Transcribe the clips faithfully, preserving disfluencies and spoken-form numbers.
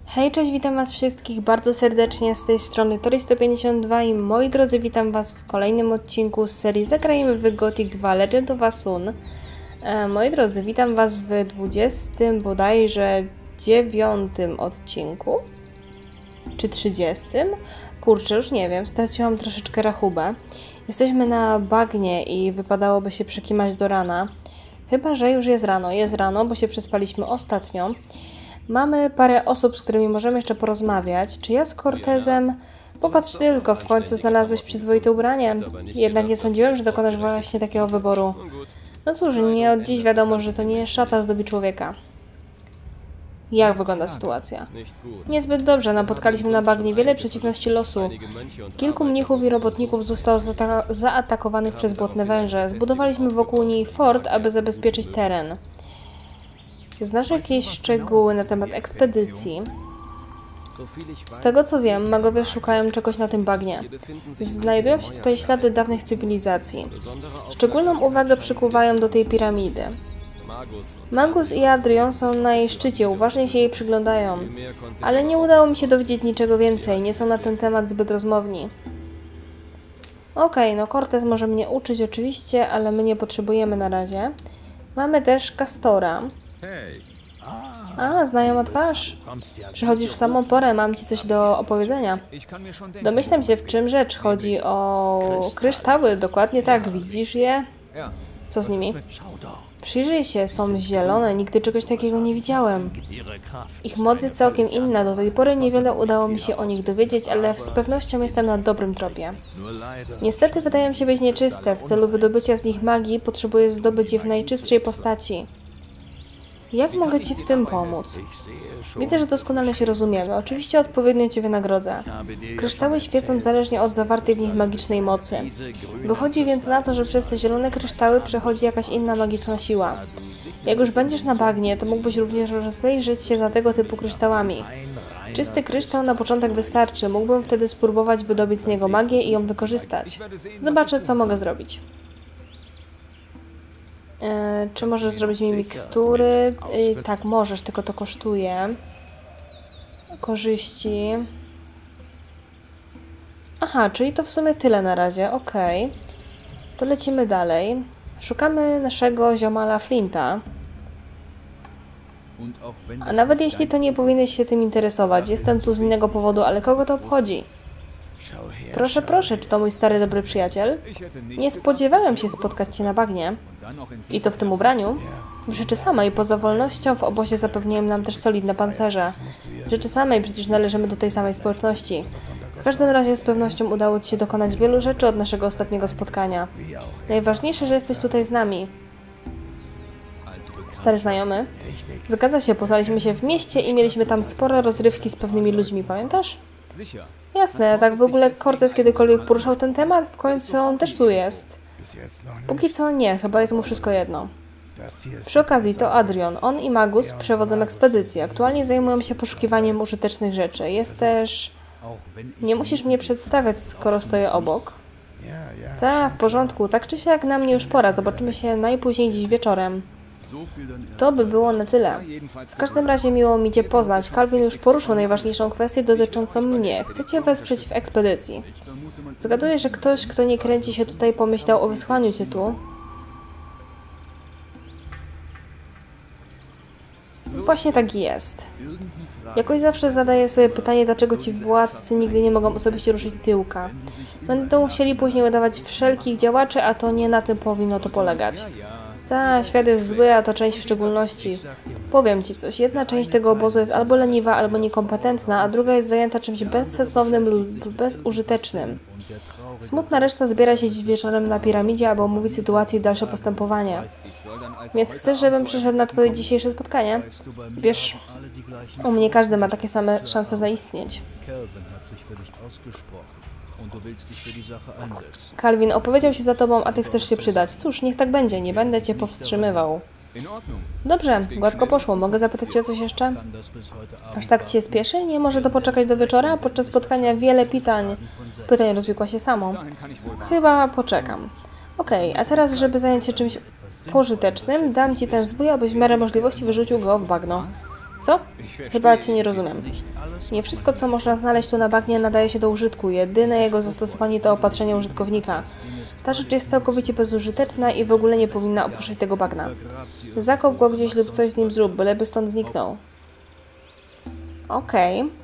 Hej, cześć, witam was wszystkich bardzo serdecznie z tej strony Tori sto pięćdziesiąt dwa i moi drodzy, witam was w kolejnym odcinku z serii Zagrajmy w Gothic dwa Legend of Asun. E, moi drodzy, witam was w dwudziestym bodajże dziewiątym odcinku, czy trzydziestym? Kurczę, już nie wiem, straciłam troszeczkę rachubę. Jesteśmy na bagnie i wypadałoby się przekimać do rana. Chyba że już jest rano, jest rano, bo się przespaliśmy ostatnio. Mamy parę osób, z którymi możemy jeszcze porozmawiać. Czy ja z Cortezem? Popatrz tylko, w końcu znalazłeś przyzwoite ubranie. Jednak nie sądziłem, że dokonasz właśnie takiego wyboru. No cóż, nie od dziś wiadomo, że to nie szata zdobi człowieka. Jak wygląda sytuacja? Niezbyt dobrze, napotkaliśmy na bagnie wiele przeciwności losu. Kilku mnichów i robotników zostało zaata zaatakowanych przez błotne węże. Zbudowaliśmy wokół niej fort, aby zabezpieczyć teren. Znasz jakieś szczegóły na temat ekspedycji? Z tego co wiem, magowie szukają czegoś na tym bagnie. Znajdują się tutaj ślady dawnych cywilizacji. Szczególną uwagę przykuwają do tej piramidy. Magus i Adrian są na jej szczycie, uważnie się jej przyglądają. Ale nie udało mi się dowiedzieć niczego więcej, nie są na ten temat zbyt rozmowni. Okej, no Cortez może mnie uczyć oczywiście, ale my nie potrzebujemy na razie. Mamy też Castora. A, znajoma twarz. Przychodzisz w samą porę, mam ci coś do opowiedzenia. Domyślam się, w czym rzecz. Chodzi o kryształy, dokładnie tak. Widzisz je? Co z nimi? Przyjrzyj się, są zielone, nigdy czegoś takiego nie widziałem. Ich moc jest całkiem inna, do tej pory niewiele udało mi się o nich dowiedzieć, ale z pewnością jestem na dobrym tropie. Niestety wydają się być nieczyste, w celu wydobycia z nich magii potrzebuję zdobyć je w najczystszej postaci. Jak mogę ci w tym pomóc? Widzę, że doskonale się rozumiemy. Oczywiście odpowiednio cię wynagrodzę. Kryształy świecą zależnie od zawartej w nich magicznej mocy. Wychodzi więc na to, że przez te zielone kryształy przechodzi jakaś inna magiczna siła. Jak już będziesz na bagnie, to mógłbyś również rozejrzeć się za tego typu kryształami. Czysty kryształ na początek wystarczy. Mógłbym wtedy spróbować wydobyć z niego magię i ją wykorzystać. Zobaczę, co mogę zrobić. Yy, czy możesz zrobić mi mikstury? Yy, tak, możesz, tylko to kosztuje. Korzyści. Aha, czyli to w sumie tyle na razie, okej. Okay. To lecimy dalej. Szukamy naszego ziomala Flinta. A nawet jeśli to nie powinieneś się tym interesować, jestem tu z innego powodu, ale kogo to obchodzi? Proszę, proszę, czy to mój stary dobry przyjaciel? Nie spodziewałem się spotkać cię na bagnie. I to w tym ubraniu? W rzeczy samej, poza wolnością w obozie zapewniają nam też solidne pancerze. W rzeczy samej przecież należymy do tej samej społeczności. W każdym razie z pewnością udało ci się dokonać wielu rzeczy od naszego ostatniego spotkania. Najważniejsze, że jesteś tutaj z nami. Stary znajomy? Zgadza się, poznaliśmy się w mieście i mieliśmy tam spore rozrywki z pewnymi ludźmi, pamiętasz? Jasne, tak w ogóle Cortez kiedykolwiek poruszał ten temat? W końcu on też tu jest. Póki co nie, chyba jest mu wszystko jedno. Przy okazji to Adrian, on i Magus przewodzą ekspedycję. Aktualnie zajmują się poszukiwaniem użytecznych rzeczy. Jest też... Nie musisz mnie przedstawiać, skoro stoję obok. Tak, w porządku. Tak czy siak na mnie już pora. Zobaczymy się najpóźniej dziś wieczorem. To by było na tyle. W każdym razie miło mi cię poznać. Calvin już poruszył najważniejszą kwestię dotyczącą mnie. Chcę cię wesprzeć w ekspedycji. Zgaduję, że ktoś, kto nie kręci się tutaj, pomyślał o wysłaniu cię tu. Właśnie tak jest. Jakoś zawsze zadaję sobie pytanie, dlaczego ci władcy nigdy nie mogą osobiście ruszyć tyłka. Będą musieli później udawać wszelkich działaczy, a to nie na tym powinno to polegać. Ta, świat jest zły, a ta część w szczególności. Powiem ci coś, jedna część tego obozu jest albo leniwa, albo niekompetentna, a druga jest zajęta czymś bezsensownym lub bezużytecznym. Smutna reszta zbiera się dziś wieczorem na piramidzie, aby omówić sytuację i dalsze postępowanie. Więc chcesz, żebym przyszedł na twoje dzisiejsze spotkanie? Wiesz, u mnie każdy ma takie same szanse zaistnieć. Calvin opowiedział się za tobą, a ty chcesz się przydać. Cóż, niech tak będzie, nie będę cię powstrzymywał. Dobrze, gładko poszło. Mogę zapytać cię o coś jeszcze? Aż tak ci się spieszy? Nie może to poczekać do wieczora? Podczas spotkania wiele pytań, pytań rozwikła się samo. Chyba poczekam. Okej, okay, a teraz, żeby zająć się czymś pożytecznym, dam ci ten zwój, abyś w miarę możliwości wyrzucił go w bagno. Co? Chyba cię nie rozumiem. Nie wszystko, co można znaleźć tu na bagnie, nadaje się do użytku. Jedyne jego zastosowanie to opatrzenie użytkownika. Ta rzecz jest całkowicie bezużyteczna i w ogóle nie powinna opuszczać tego bagna. Zakop go gdzieś lub coś z nim zrób, byleby stąd zniknął. Okej. Okay.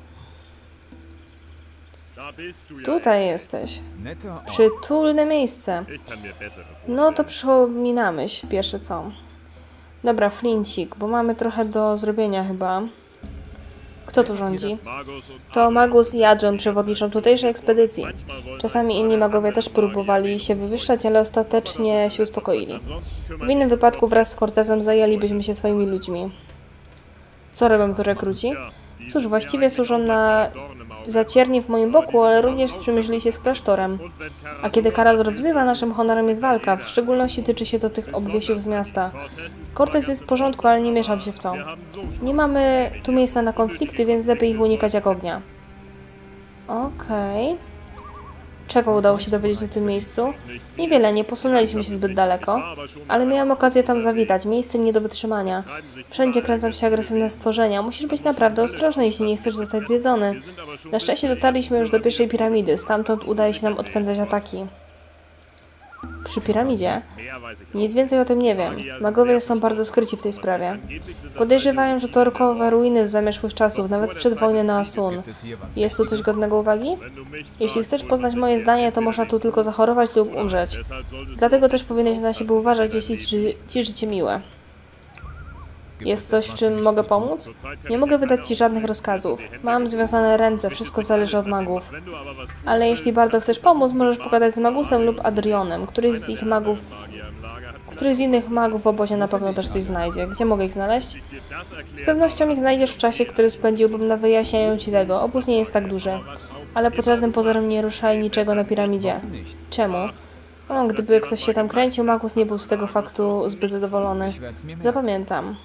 Tutaj jesteś. Przytulne miejsce. No to przychodzi na myśl, pierwsze co. Dobra, flincik, bo mamy trochę do zrobienia chyba. Kto tu rządzi? To Magus i Adrian przewodniczą tutejszej ekspedycji. Czasami inni magowie też próbowali się wywyższać, ale ostatecznie się uspokoili. W innym wypadku wraz z Cortezem zajęlibyśmy się swoimi ludźmi. Co robią tu rekruci? Cóż, właściwie służą na zaciernie w moim boku, ale również sprzymierzyli się z klasztorem. A kiedy Karador wzywa, naszym honorem jest walka. W szczególności tyczy się to tych obwiesiów z miasta. Cortez jest w porządku, ale nie mieszam się w co. Nie mamy tu miejsca na konflikty, więc lepiej ich unikać jak ognia. Okej. Okay. Czego udało się dowiedzieć o tym miejscu? Niewiele, nie posunęliśmy się zbyt daleko, ale miałem okazję tam zawitać. Miejsce nie do wytrzymania. Wszędzie kręcą się agresywne stworzenia. Musisz być naprawdę ostrożny, jeśli nie chcesz zostać zjedzony. Na szczęście dotarliśmy już do pierwszej piramidy. Stamtąd udaje się nam odpędzać ataki. Przy piramidzie? Nic więcej o tym nie wiem. Magowie są bardzo skryci w tej sprawie. Podejrzewają, że to orkowe ruiny z zamierzchłych czasów, nawet przed wojny na Asun. Jest tu coś godnego uwagi? Jeśli chcesz poznać moje zdanie, to można tu tylko zachorować lub umrzeć. Dlatego też powinieneś na siebie uważać, jeśli ci, ci życie miłe. Jest coś, w czym mogę pomóc? Nie mogę wydać ci żadnych rozkazów. Mam związane ręce, wszystko zależy od magów. Ale jeśli bardzo chcesz pomóc, możesz pogadać z Magusem lub Adrionem. Któryś z ich magów... Któryś z innych magów w obozie na pewno też coś znajdzie. Gdzie mogę ich znaleźć? Z pewnością ich znajdziesz w czasie, który spędziłbym na wyjaśnianiu ci tego. Obóz nie jest tak duży. Ale pod żadnym pozorem nie ruszaj niczego na piramidzie. Czemu? O, gdyby ktoś się tam kręcił, Magus nie był z tego faktu zbyt zadowolony. Zapamiętam.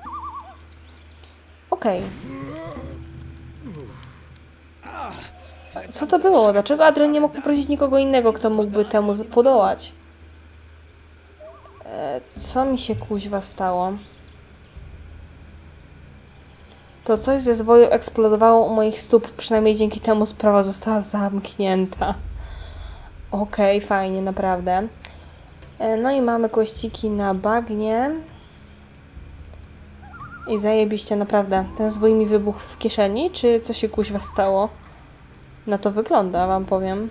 Okej. Okay. Co to było? Dlaczego Adrian nie mógł poprosić nikogo innego, kto mógłby temu podołać? E, co mi się kuźwa stało? To coś ze zwoju eksplodowało u moich stóp, przynajmniej dzięki temu sprawa została zamknięta. Okej, okay, fajnie, naprawdę. E, no i mamy kościki na bagnie. I zajebiście, naprawdę. Ten zwój mi wybuchł w kieszeni, czy co się kuźwa stało? Na to wygląda, wam powiem.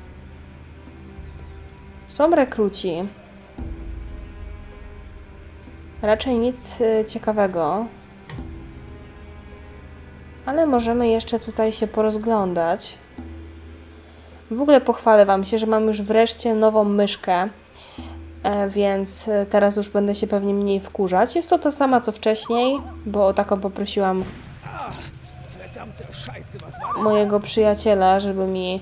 Są rekruci. Raczej nic y, ciekawego. Ale możemy jeszcze tutaj się porozglądać. W ogóle pochwalę wam się, że mam już wreszcie nową myszkę. E, więc teraz już będę się pewnie mniej wkurzać. Jest to ta sama co wcześniej, bo o taką poprosiłam mojego przyjaciela, żeby mi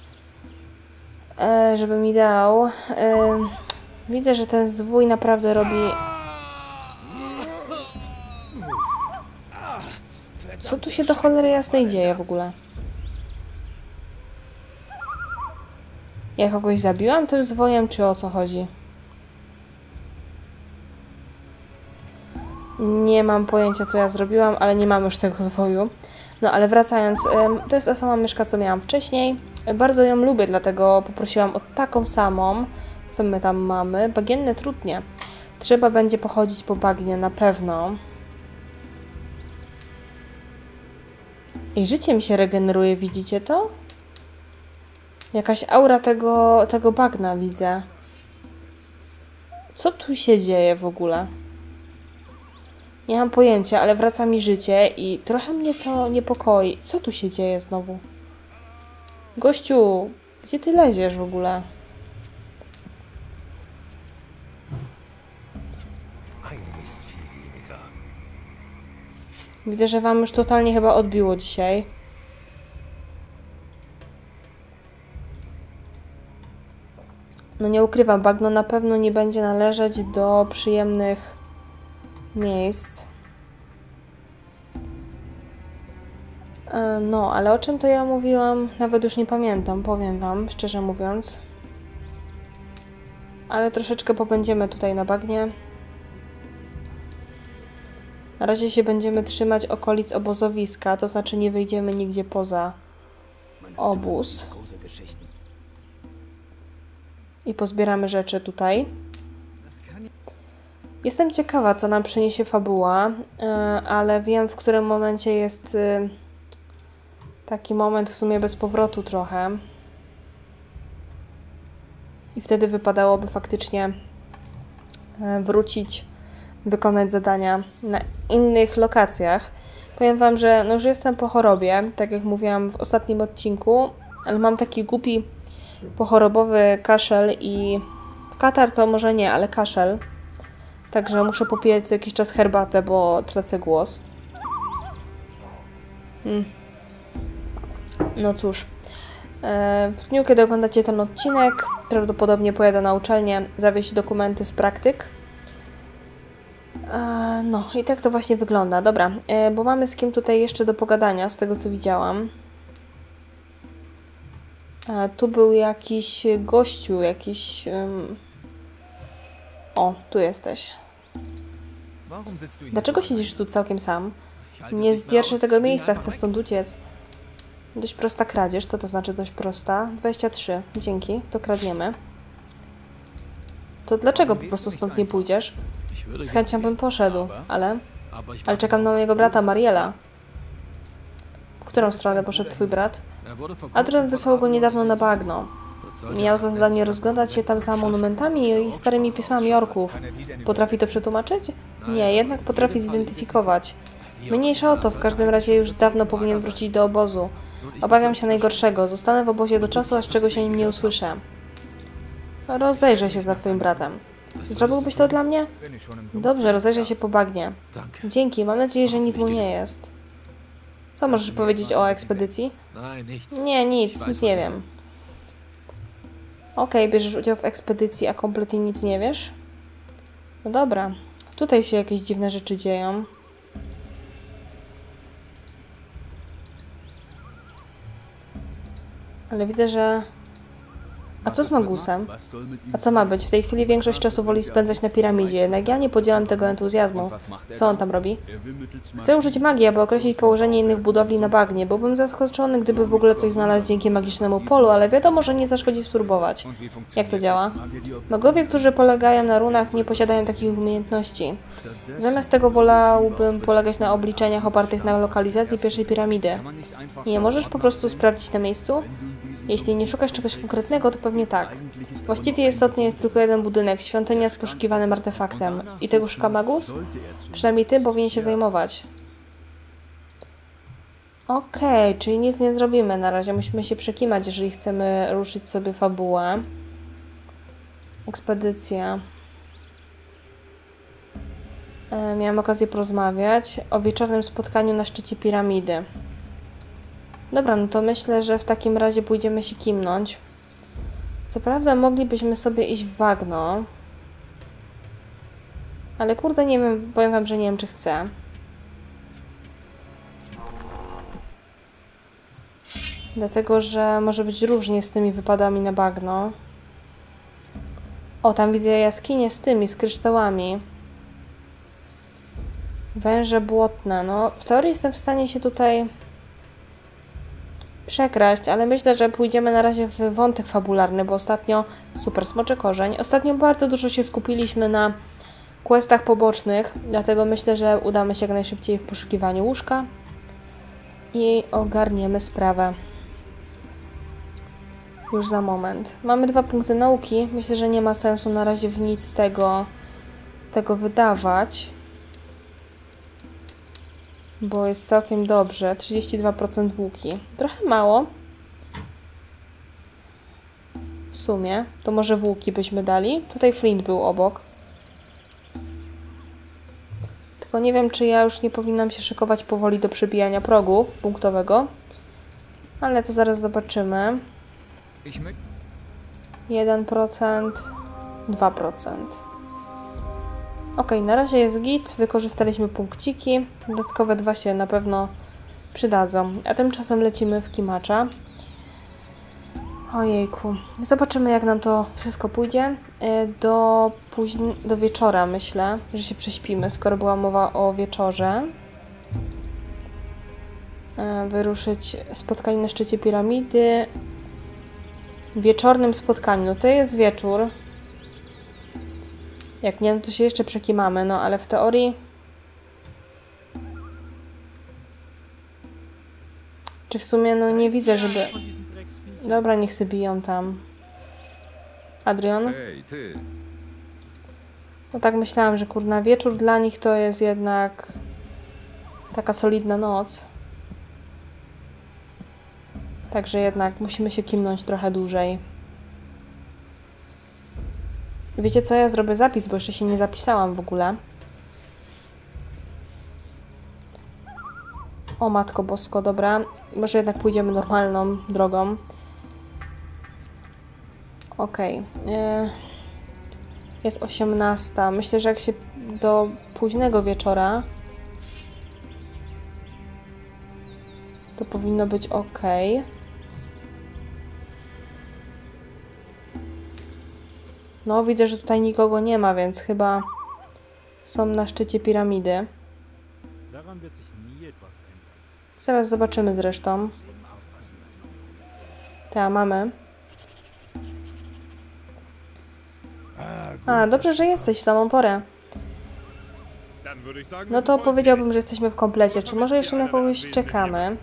e, żeby mi dał. E, widzę, że ten zwój naprawdę robi... Co tu się do cholery jasnej dzieje w ogóle? Ja kogoś zabiłam tym zwojem, czy o co chodzi? Nie mam pojęcia, co ja zrobiłam, ale nie mam już tego zwoju. No ale wracając, to jest ta sama myszka, co miałam wcześniej. Bardzo ją lubię, dlatego poprosiłam o taką samą. Co my tam mamy? Bagienne trutnie. Trzeba będzie pochodzić po bagnie, na pewno. I życie mi się regeneruje, widzicie to? Jakaś aura tego, tego bagna widzę. Co tu się dzieje w ogóle? Nie mam pojęcia, ale wraca mi życie i trochę mnie to niepokoi. Co tu się dzieje znowu? Gościu, gdzie ty leziesz w ogóle? Widzę, że wam już totalnie chyba odbiło dzisiaj. No nie ukrywam, bagno na pewno nie będzie należeć do przyjemnych miejsc. No, ale o czym to ja mówiłam? Nawet już nie pamiętam, powiem wam, szczerze mówiąc. Ale troszeczkę pobędziemy tutaj na bagnie. Na razie się będziemy trzymać okolic obozowiska, to znaczy nie wyjdziemy nigdzie poza obóz. I pozbieramy rzeczy tutaj. Jestem ciekawa, co nam przyniesie fabuła, ale wiem, w którym momencie jest taki moment w sumie bez powrotu trochę. I wtedy wypadałoby faktycznie wrócić, wykonać zadania na innych lokacjach. Powiem wam, że no już jestem po chorobie, tak jak mówiłam w ostatnim odcinku, ale mam taki głupi pochorobowy kaszel i katar to może nie, ale kaszel. Także muszę popijać co jakiś czas herbatę, bo tracę głos. Hmm. No cóż. W dniu, kiedy oglądacie ten odcinek, prawdopodobnie pojadę na uczelnię zawieźć dokumenty z praktyk. No i tak to właśnie wygląda. Dobra, bo mamy z kim tutaj jeszcze do pogadania, z tego co widziałam. Tu był jakiś gościu, jakiś... Um... O, tu jesteś. Dlaczego siedzisz tu całkiem sam? Nie zdzierżę tego miejsca, chcę stąd uciec. Dość prosta kradzież. Co to znaczy dość prosta? dwadzieścia trzy. Dzięki. To kradniemy. To dlaczego po prostu stąd nie pójdziesz? Z chęcią bym poszedł, ale... Ale czekam na mojego brata Mariela. W którą stronę poszedł twój brat? Adrian wysłał go niedawno na bagno. Miał za zadanie rozglądać się tam za monumentami i starymi pismami orków. Potrafi to przetłumaczyć? Nie, jednak potrafi zidentyfikować. Mniejsza o to, w każdym razie już dawno powinien wrócić do obozu. Obawiam się najgorszego. Zostanę w obozie do czasu, aż czegoś o nim nie usłyszę. Rozejrzę się za twoim bratem. Zrobiłbyś to dla mnie? Dobrze, rozejrzę się po bagnie. Dzięki, mam nadzieję, że nic mu nie jest. Co możesz powiedzieć o ekspedycji? Nie, nic, nic nie wiem. Okej, okay, bierzesz udział w ekspedycji, a kompletnie nic nie wiesz? No dobra. Tutaj się jakieś dziwne rzeczy dzieją. Ale widzę, że... A co z Magusem? A co ma być? W tej chwili większość czasu woli spędzać na piramidzie, jednak ja nie podzielam tego entuzjazmu. Co on tam robi? Chcę użyć magii, aby określić położenie innych budowli na bagnie. Byłbym zaskoczony, gdyby w ogóle coś znalazł dzięki magicznemu polu, ale wiadomo, że nie zaszkodzi spróbować. Jak to działa? Magowie, którzy polegają na runach, nie posiadają takich umiejętności. Zamiast tego wolałbym polegać na obliczeniach opartych na lokalizacji pierwszej piramidy. Nie możesz po prostu sprawdzić na miejscu? Jeśli nie szukasz czegoś konkretnego, to pewnie tak. Właściwie istotny jest tylko jeden budynek, świątynia z poszukiwanym artefaktem. I tego szuka Magus? Przynajmniej tym powinien się zajmować. Okej, okay, czyli nic nie zrobimy na razie. Musimy się przekimać, jeżeli chcemy ruszyć sobie fabułę. Ekspedycja. E, miałam okazję porozmawiać o wieczornym spotkaniu na szczycie piramidy. Dobra, no to myślę, że w takim razie pójdziemy się kimnąć. Co prawda moglibyśmy sobie iść w bagno. Ale kurde, nie wiem, powiem wam, że nie wiem, czy chcę. Dlatego, że może być różnie z tymi wypadami na bagno. O, tam widzę jaskinię z tymi, z kryształami. Węże błotne. No, w teorii jestem w stanie się tutaj... przekraść, ale myślę, że pójdziemy na razie w wątek fabularny, bo ostatnio, super, smoczy korzeń, ostatnio bardzo dużo się skupiliśmy na questach pobocznych, dlatego myślę, że udamy się jak najszybciej w poszukiwaniu łóżka i ogarniemy sprawę już za moment. Mamy dwa punkty nauki, myślę, że nie ma sensu na razie w nic tego, tego wydawać, bo jest całkiem dobrze. trzydzieści dwa procent włóki. Trochę mało. W sumie. To może włóki byśmy dali. Tutaj flint był obok. Tylko nie wiem, czy ja już nie powinnam się szykować powoli do przebijania progu punktowego. Ale to zaraz zobaczymy. jeden procent. dwa procent. Ok, na razie jest git, wykorzystaliśmy punkciki, dodatkowe dwa się na pewno przydadzą, a tymczasem lecimy w kimacza. Ojejku. Zobaczymy, jak nam to wszystko pójdzie. Do, późn- do wieczora myślę, że się prześpimy, skoro była mowa o wieczorze. Wyruszyć spotkanie na szczycie piramidy. Wieczornym spotkaniu. No to jest wieczór. Jak nie, no to się jeszcze przekimamy, no ale w teorii... Czy w sumie, no nie widzę, żeby... Dobra, niech sobie biją tam. Adrian? No tak myślałam, że kurna wieczór dla nich to jest jednak... taka solidna noc. Także jednak musimy się kimnąć trochę dłużej. Wiecie co? Ja zrobię zapis, bo jeszcze się nie zapisałam w ogóle. O matko bosko, dobra. Może jednak pójdziemy normalną drogą. Okej. Okay. Jest osiemnasta. Myślę, że jak się do późnego wieczora to powinno być ok. No, widzę, że tutaj nikogo nie ma, więc chyba są na szczycie piramidy. Zaraz zobaczymy zresztą. Tak, mamy. A, dobrze, że jesteś w samą porę. No to powiedziałbym, że jesteśmy w komplecie. Czy może jeszcze na kogoś czekamy?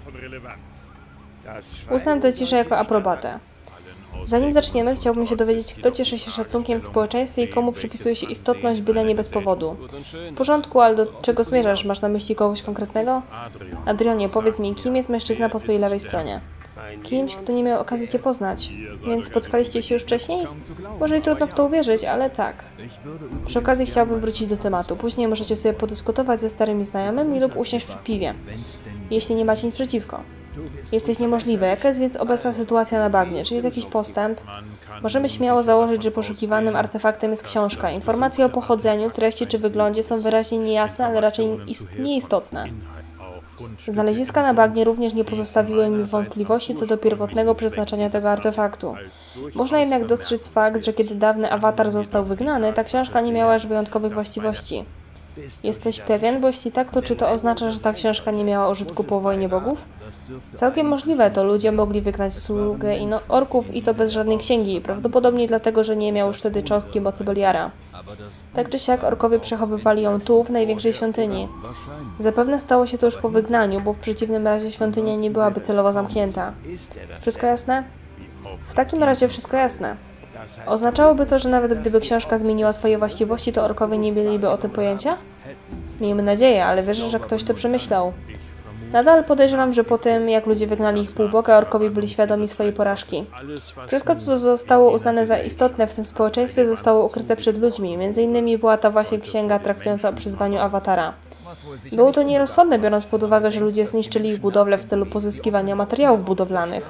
Uznam tę ciszę jako aprobatę. Zanim zaczniemy, chciałbym się dowiedzieć, kto cieszy się szacunkiem w społeczeństwie i komu przypisuje się istotność, byle nie bez powodu. W porządku, ale do czego zmierzasz? Masz na myśli kogoś konkretnego? Adrionie, powiedz mi, kim jest mężczyzna po twojej lewej stronie? Kimś, kto nie miał okazji cię poznać. Więc spotkaliście się już wcześniej? Może i trudno w to uwierzyć, ale tak. Przy okazji chciałbym wrócić do tematu. Później możecie sobie podyskutować ze starymi znajomymi lub usiąść przy piwie, jeśli nie macie nic przeciwko. Jesteś niemożliwy. Jaka jest więc obecna sytuacja na bagnie? Czy jest jakiś postęp? Możemy śmiało założyć, że poszukiwanym artefaktem jest książka. Informacje o pochodzeniu, treści czy wyglądzie są wyraźnie niejasne, ale raczej nieistotne. Znaleziska na bagnie również nie pozostawiły mi wątpliwości co do pierwotnego przeznaczenia tego artefaktu. Można jednak dostrzec fakt, że kiedy dawny awatar został wygnany, ta książka nie miała już wyjątkowych właściwości. Jesteś pewien? Bo jeśli tak, to czy to oznacza, że ta książka nie miała użytku po wojnie bogów? Całkiem możliwe, to ludzie mogli wygnać sługę i orków i to bez żadnej księgi, prawdopodobnie dlatego, że nie miał już wtedy cząstki mocy Beliara. Tak czy siak orkowie przechowywali ją tu, w największej świątyni. Zapewne stało się to już po wygnaniu, bo w przeciwnym razie świątynia nie byłaby celowo zamknięta. Wszystko jasne? W takim razie wszystko jasne. Oznaczałoby to, że nawet gdyby książka zmieniła swoje właściwości, to orkowie nie mieliby o tym pojęcia? Miejmy nadzieję, ale wierzę, że ktoś to przemyślał. Nadal podejrzewam, że po tym, jak ludzie wygnali ich półboga, orkowie byli świadomi swojej porażki. Wszystko, co zostało uznane za istotne w tym społeczeństwie, zostało ukryte przed ludźmi. Między innymi była ta właśnie księga traktująca o przyzwaniu awatara. Było to nierozsądne, biorąc pod uwagę, że ludzie zniszczyli ich budowlę w celu pozyskiwania materiałów budowlanych.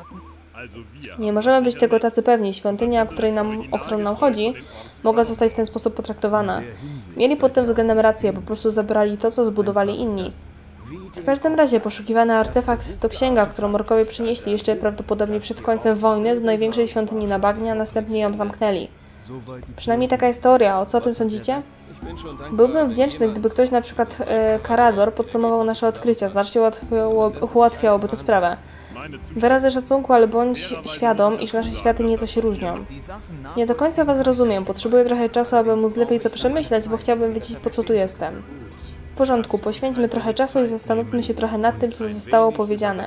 Nie możemy być tego tacy pewni. Świątynia, o, której nam, o którą nam chodzi, mogła zostać w ten sposób potraktowana. Mieli pod tym względem rację, po prostu zabrali to, co zbudowali inni. W każdym razie poszukiwany artefakt to księga, którą orkowie przynieśli jeszcze prawdopodobnie przed końcem wojny do największej świątyni na bagnie, a następnie ją zamknęli. Przynajmniej taka jest teoria. O co o tym sądzicie? Byłbym wdzięczny, gdyby ktoś, na przykład e, Karador, podsumował nasze odkrycia. Znacznie ułatwiało, ułatwiałoby to sprawę. Wyrazy szacunku, ale bądź świadom, iż nasze światy nieco się różnią. Nie do końca was rozumiem. Potrzebuję trochę czasu, aby móc lepiej to przemyśleć, bo chciałbym wiedzieć, po co tu jestem. W porządku, poświęćmy trochę czasu i zastanówmy się trochę nad tym, co zostało powiedziane.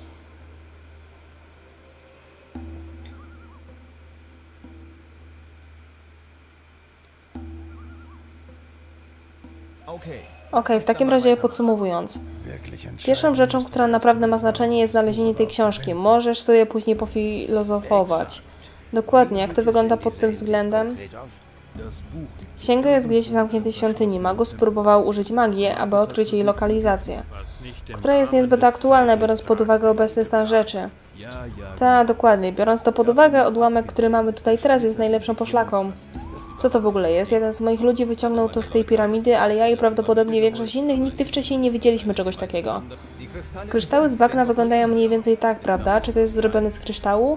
Ok, w takim razie podsumowując. Pierwszą rzeczą, która naprawdę ma znaczenie, jest znalezienie tej książki. Możesz sobie później pofilozofować. Dokładnie, jak to wygląda pod tym względem? Księga jest gdzieś w zamkniętej świątyni. Magus spróbował użyć magii, aby odkryć jej lokalizację, która jest niezbyt aktualna, biorąc pod uwagę obecny stan rzeczy. Tak, dokładnie. Biorąc to pod uwagę, odłamek, który mamy tutaj teraz, jest najlepszą poszlaką. Co to w ogóle jest? Jeden z moich ludzi wyciągnął to z tej piramidy, ale ja i prawdopodobnie większość innych nigdy wcześniej nie widzieliśmy czegoś takiego. Kryształy z bagna wyglądają mniej więcej tak, prawda? Czy to jest zrobione z kryształu?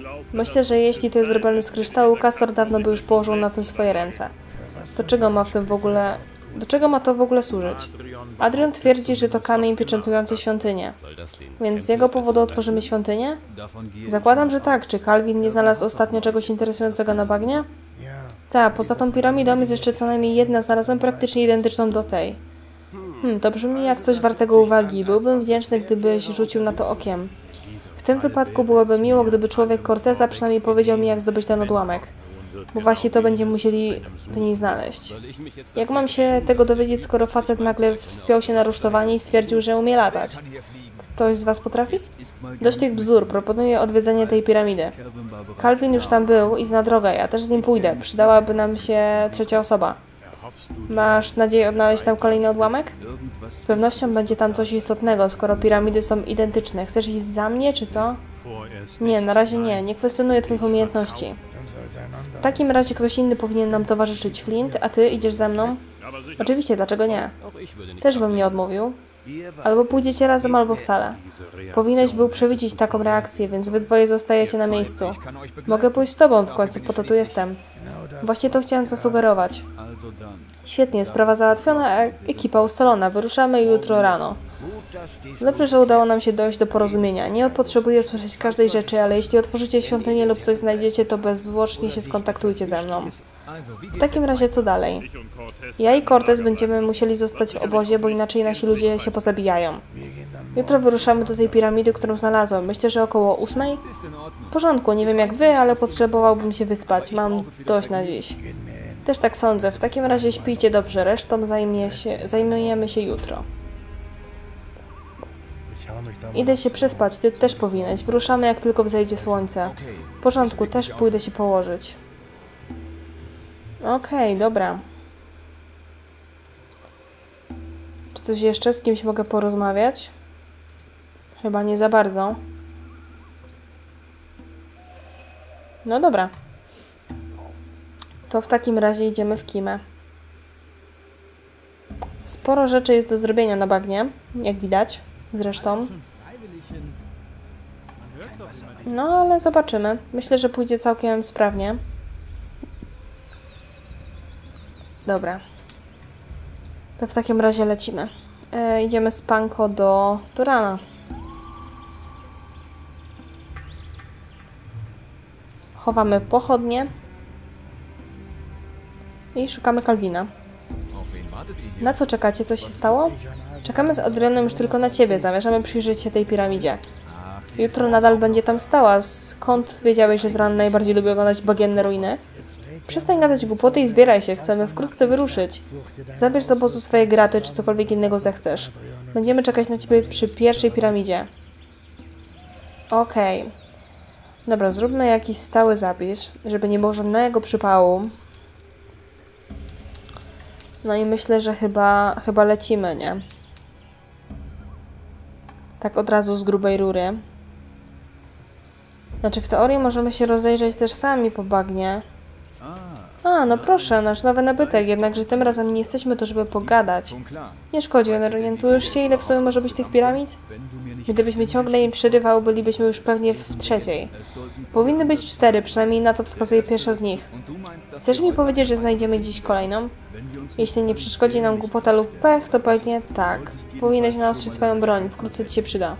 Myślę, że jeśli to jest zrobione z kryształu, Castor dawno by już położył na tym swoje ręce. Do czego ma w tym w ogóle... Do czego ma to w ogóle służyć? Adrian twierdzi, że to kamień pieczętujący świątynię. Więc z jego powodu otworzymy świątynię? Zakładam, że tak. Czy Calvin nie znalazł ostatnio czegoś interesującego na bagnie? Tak, poza tą piramidą jest jeszcze co najmniej jedna, znalazłem praktycznie identyczną do tej. Hmm, to brzmi jak coś wartego uwagi. Byłbym wdzięczny, gdybyś rzucił na to okiem. W tym wypadku byłoby miło, gdyby człowiek Corteza przynajmniej powiedział mi, jak zdobyć ten odłamek. Bo właśnie to będziemy musieli w niej znaleźć. Jak mam się tego dowiedzieć, skoro facet nagle wspiął się na rusztowanie i stwierdził, że umie latać? Ktoś z was potrafi? Dość tych bzdur, proponuję odwiedzenie tej piramidy. Calvin już tam był i zna drogę, ja też z nim pójdę. Przydałaby nam się trzecia osoba. Masz nadzieję odnaleźć tam kolejny odłamek? Z pewnością będzie tam coś istotnego, skoro piramidy są identyczne. Chcesz iść za mnie, czy co? Nie, na razie nie. Nie kwestionuję twoich umiejętności. W takim razie ktoś inny powinien nam towarzyszyć. Flint, a ty idziesz ze mną? Oczywiście, dlaczego nie? Też bym nie odmówił. Albo pójdziecie razem, albo wcale. Powinieneś był przewidzieć taką reakcję, więc wy dwoje zostajecie na miejscu. Mogę pójść z tobą, w końcu po to tu jestem. Właśnie to chciałem zasugerować. Świetnie, sprawa załatwiona, a ekipa ustalona. Wyruszamy jutro rano. Dobrze, że udało nam się dojść do porozumienia. Nie potrzebuję słyszeć każdej rzeczy, ale jeśli otworzycie świątynię lub coś znajdziecie, to bezzwłocznie się skontaktujcie ze mną. W takim razie co dalej? Ja i Cortez będziemy musieli zostać w obozie, bo inaczej nasi ludzie się pozabijają. Jutro wyruszamy do tej piramidy, którą znalazłem. Myślę, że około ósmej? W porządku, nie wiem jak wy, ale potrzebowałbym się wyspać. Mam dość na dziś. Też tak sądzę. W takim razie śpijcie dobrze. Resztą zajmie się, zajmujemy się jutro. Idę się przespać, ty też powinieneś. Wyruszamy jak tylko wzejdzie słońce. W porządku, też pójdę się położyć. Okej, okay, dobra. Czy coś jeszcze? Z kimś mogę porozmawiać? Chyba nie za bardzo. No dobra. To w takim razie idziemy w Kimę. Sporo rzeczy jest do zrobienia na bagnie, jak widać. Zresztą. No, ale zobaczymy. Myślę, że pójdzie całkiem sprawnie. Dobra. To w takim razie lecimy. E, idziemy z Panko do Turana. Chowamy pochodnie. I szukamy Calvina. Na co czekacie? Coś się stało? Czekamy z Adrianem już tylko na ciebie. Zamierzamy przyjrzeć się tej piramidzie. Jutro nadal będzie tam stała. Skąd wiedziałeś, że z rana najbardziej lubię oglądać bagienne ruiny? Przestań gadać głupoty i zbieraj się. Chcemy wkrótce wyruszyć. Zabierz z obozu swoje graty, czy cokolwiek innego zechcesz. Będziemy czekać na ciebie przy pierwszej piramidzie. Okej. Okay. Dobra, zróbmy jakiś stały zapis, żeby nie było żadnego przypału. No i myślę, że chyba, chyba lecimy, nie? Tak od razu z grubej rury. Znaczy w teorii możemy się rozejrzeć też sami po bagnie. A, no proszę, nasz nowy nabytek, jednakże tym razem nie jesteśmy tu, żeby pogadać. Nie szkodzi, orientujesz się, ile w sumie może być tych piramid? Gdybyśmy ciągle im przerywał, bylibyśmy już pewnie w trzeciej. Powinny być cztery, przynajmniej na to wskazuje pierwsza z nich. Chcesz mi powiedzieć, że znajdziemy dziś kolejną? Jeśli nie przeszkodzi nam głupota lub pech, to pewnie tak. Powinieneś naostrzyć swoją broń, wkrótce ci się przyda.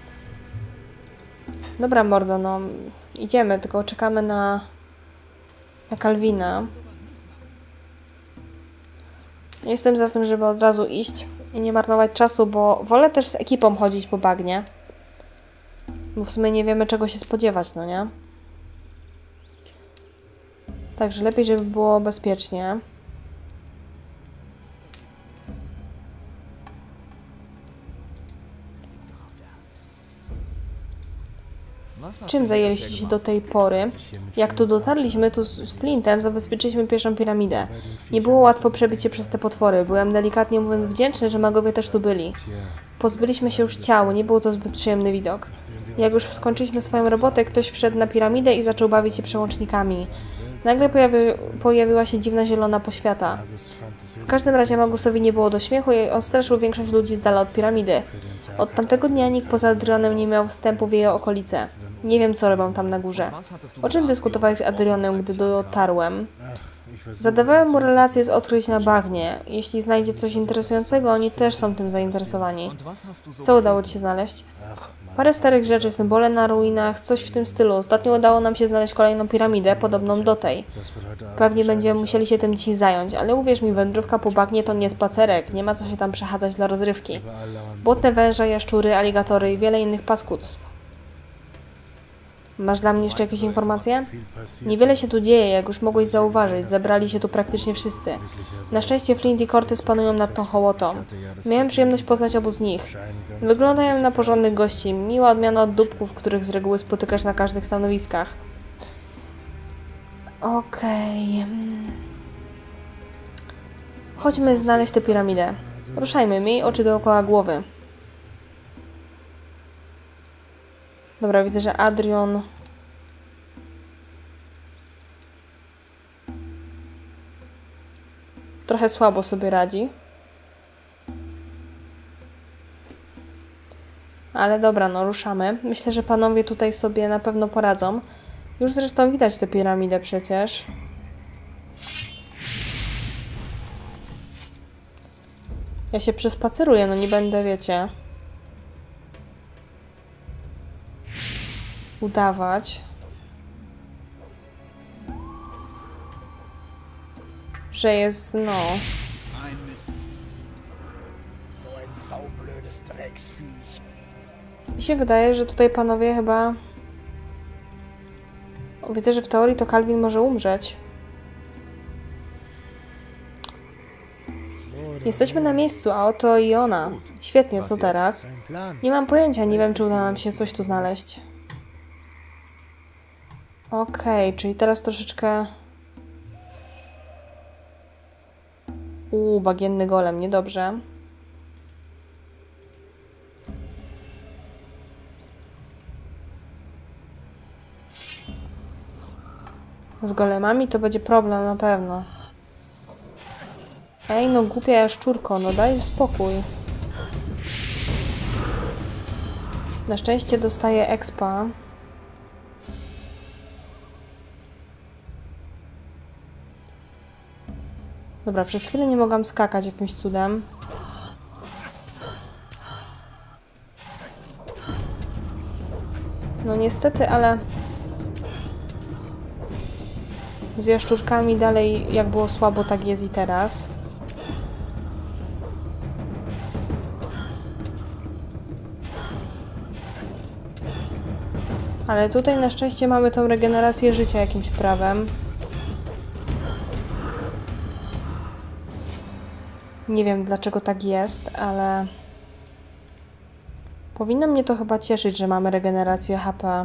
Dobra, mordo, no idziemy, tylko czekamy na, na Calvina. Jestem za tym, żeby od razu iść i nie marnować czasu, bo wolę też z ekipą chodzić po bagnie. Bo w sumie nie wiemy, czego się spodziewać, no nie? Także lepiej, żeby było bezpiecznie. Czym zajęliście się do tej pory? Jak tu dotarliśmy, tu z Flintem zabezpieczyliśmy pierwszą piramidę. Nie było łatwo przebić się przez te potwory. Byłem delikatnie mówiąc wdzięczny, że magowie też tu byli. Pozbyliśmy się już ciał, nie był to zbyt przyjemny widok. Jak już skończyliśmy swoją robotę, ktoś wszedł na piramidę i zaczął bawić się przełącznikami. Nagle pojawi pojawiła się dziwna zielona poświata. W każdym razie Magusowi nie było do śmiechu i odstraszył większość ludzi z dala od piramidy. Od tamtego dnia nikt poza Adrionem nie miał wstępu w jej okolice. Nie wiem, co robią tam na górze. O czym dyskutowałeś z Adrionem, gdy dotarłem? Zadawałem mu relacje z odkryć na bagnie. Jeśli znajdzie coś interesującego, oni też są tym zainteresowani. Co udało ci się znaleźć? Parę starych rzeczy, symbole na ruinach, coś w tym stylu. Ostatnio udało nam się znaleźć kolejną piramidę, podobną do tej. Pewnie będziemy musieli się tym dzisiaj zająć, ale uwierz mi, wędrówka po bagnie to nie spacerek. Nie ma co się tam przechadzać dla rozrywki. Błotne węże, jaszczury, aligatory i wiele innych paskudztw. Masz dla mnie jeszcze jakieś informacje? Niewiele się tu dzieje, jak już mogłeś zauważyć. Zebrali się tu praktycznie wszyscy. Na szczęście Flint i Cortez panują nad tą hołotą. Miałem przyjemność poznać obu z nich. Wyglądają na porządnych gości. Miła odmiana od dupków, których z reguły spotykasz na każdych stanowiskach. Okej. Okay. Chodźmy znaleźć tę piramidę. Ruszajmy, miej oczy dookoła głowy. Dobra, widzę, że Adrion trochę słabo sobie radzi. Ale dobra, no ruszamy. Myślę, że panowie tutaj sobie na pewno poradzą. Już zresztą widać tę piramidę przecież. Ja się przespaceruję, no nie będę, wiecie, udawać, że jest, no... Mi się wydaje, że tutaj panowie chyba... Widzę, że w teorii to Calvin może umrzeć. Jesteśmy na miejscu, a oto i ona. Świetnie, co teraz? Nie mam pojęcia, nie wiem, czy uda nam się coś tu znaleźć. Okej, okay, czyli teraz troszeczkę... Uuu, bagienny golem, niedobrze. Z golemami to będzie problem na pewno. Ej, no głupia jaszczurko, no daj spokój. Na szczęście dostaję expa. Dobra, przez chwilę nie mogłam skakać jakimś cudem. No niestety, ale... Z jaszczurkami dalej jak było słabo, tak jest i teraz. Ale tutaj na szczęście mamy tą regenerację życia jakimś prawem. Nie wiem, dlaczego tak jest, ale... Powinno mnie to chyba cieszyć, że mamy regenerację H P.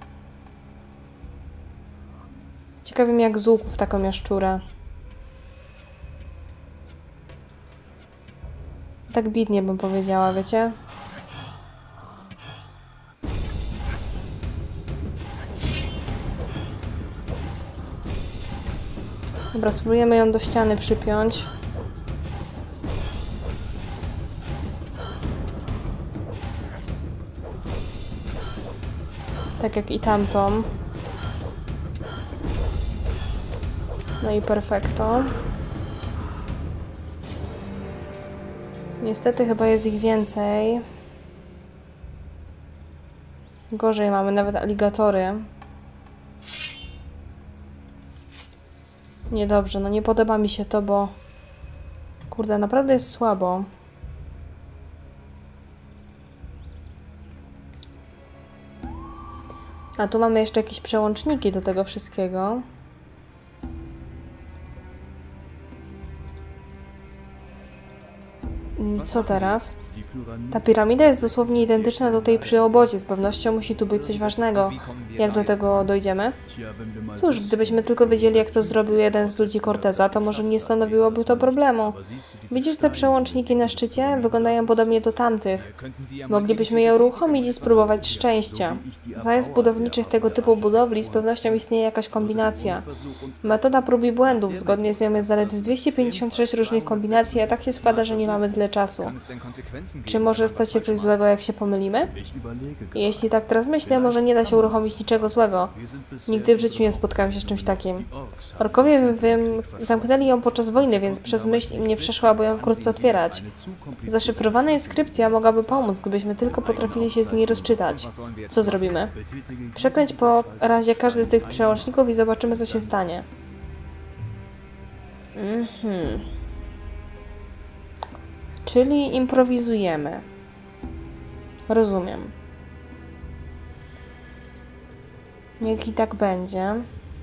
Ciekawi mnie, jak z łuków taką jaszczurę. Tak bidnie bym powiedziała, wiecie? Dobra, spróbujemy ją do ściany przypiąć. Tak jak i tamtą. No i perfekto. Niestety chyba jest ich więcej. Gorzej, mamy nawet aligatory. Niedobrze, no nie podoba mi się to, bo... Kurde, naprawdę jest słabo. A tu mamy jeszcze jakieś przełączniki do tego wszystkiego. Co teraz? Ta piramida jest dosłownie identyczna do tej przy obozie. Z pewnością musi tu być coś ważnego. Jak do tego dojdziemy? Cóż, gdybyśmy tylko wiedzieli, jak to zrobił jeden z ludzi Corteza, to może nie stanowiłoby to problemu. Widzisz te przełączniki na szczycie? Wyglądają podobnie do tamtych. Moglibyśmy je uruchomić i spróbować szczęścia. Znając budowniczych tego typu budowli, z pewnością istnieje jakaś kombinacja. Metoda prób i błędów. Zgodnie z nią jest zaledwie dwieście pięćdziesiąt sześć różnych kombinacji, a tak się składa, że nie mamy tyle czasu. Czy może stać się coś złego, jak się pomylimy? Jeśli tak teraz myślę, może nie da się uruchomić niczego złego. Nigdy w życiu nie spotkałem się z czymś takim. Orkowie wiem, zamknęli ją podczas wojny, więc przez myśl im nie przeszła, bo ją wkrótce otwierać. Zaszyfrowana inskrypcja mogłaby pomóc, gdybyśmy tylko potrafili się z niej rozczytać. Co zrobimy? Przekręć po razie każdy z tych przełączników i zobaczymy, co się stanie. Mhm. Czyli improwizujemy. Rozumiem. Niech i tak będzie.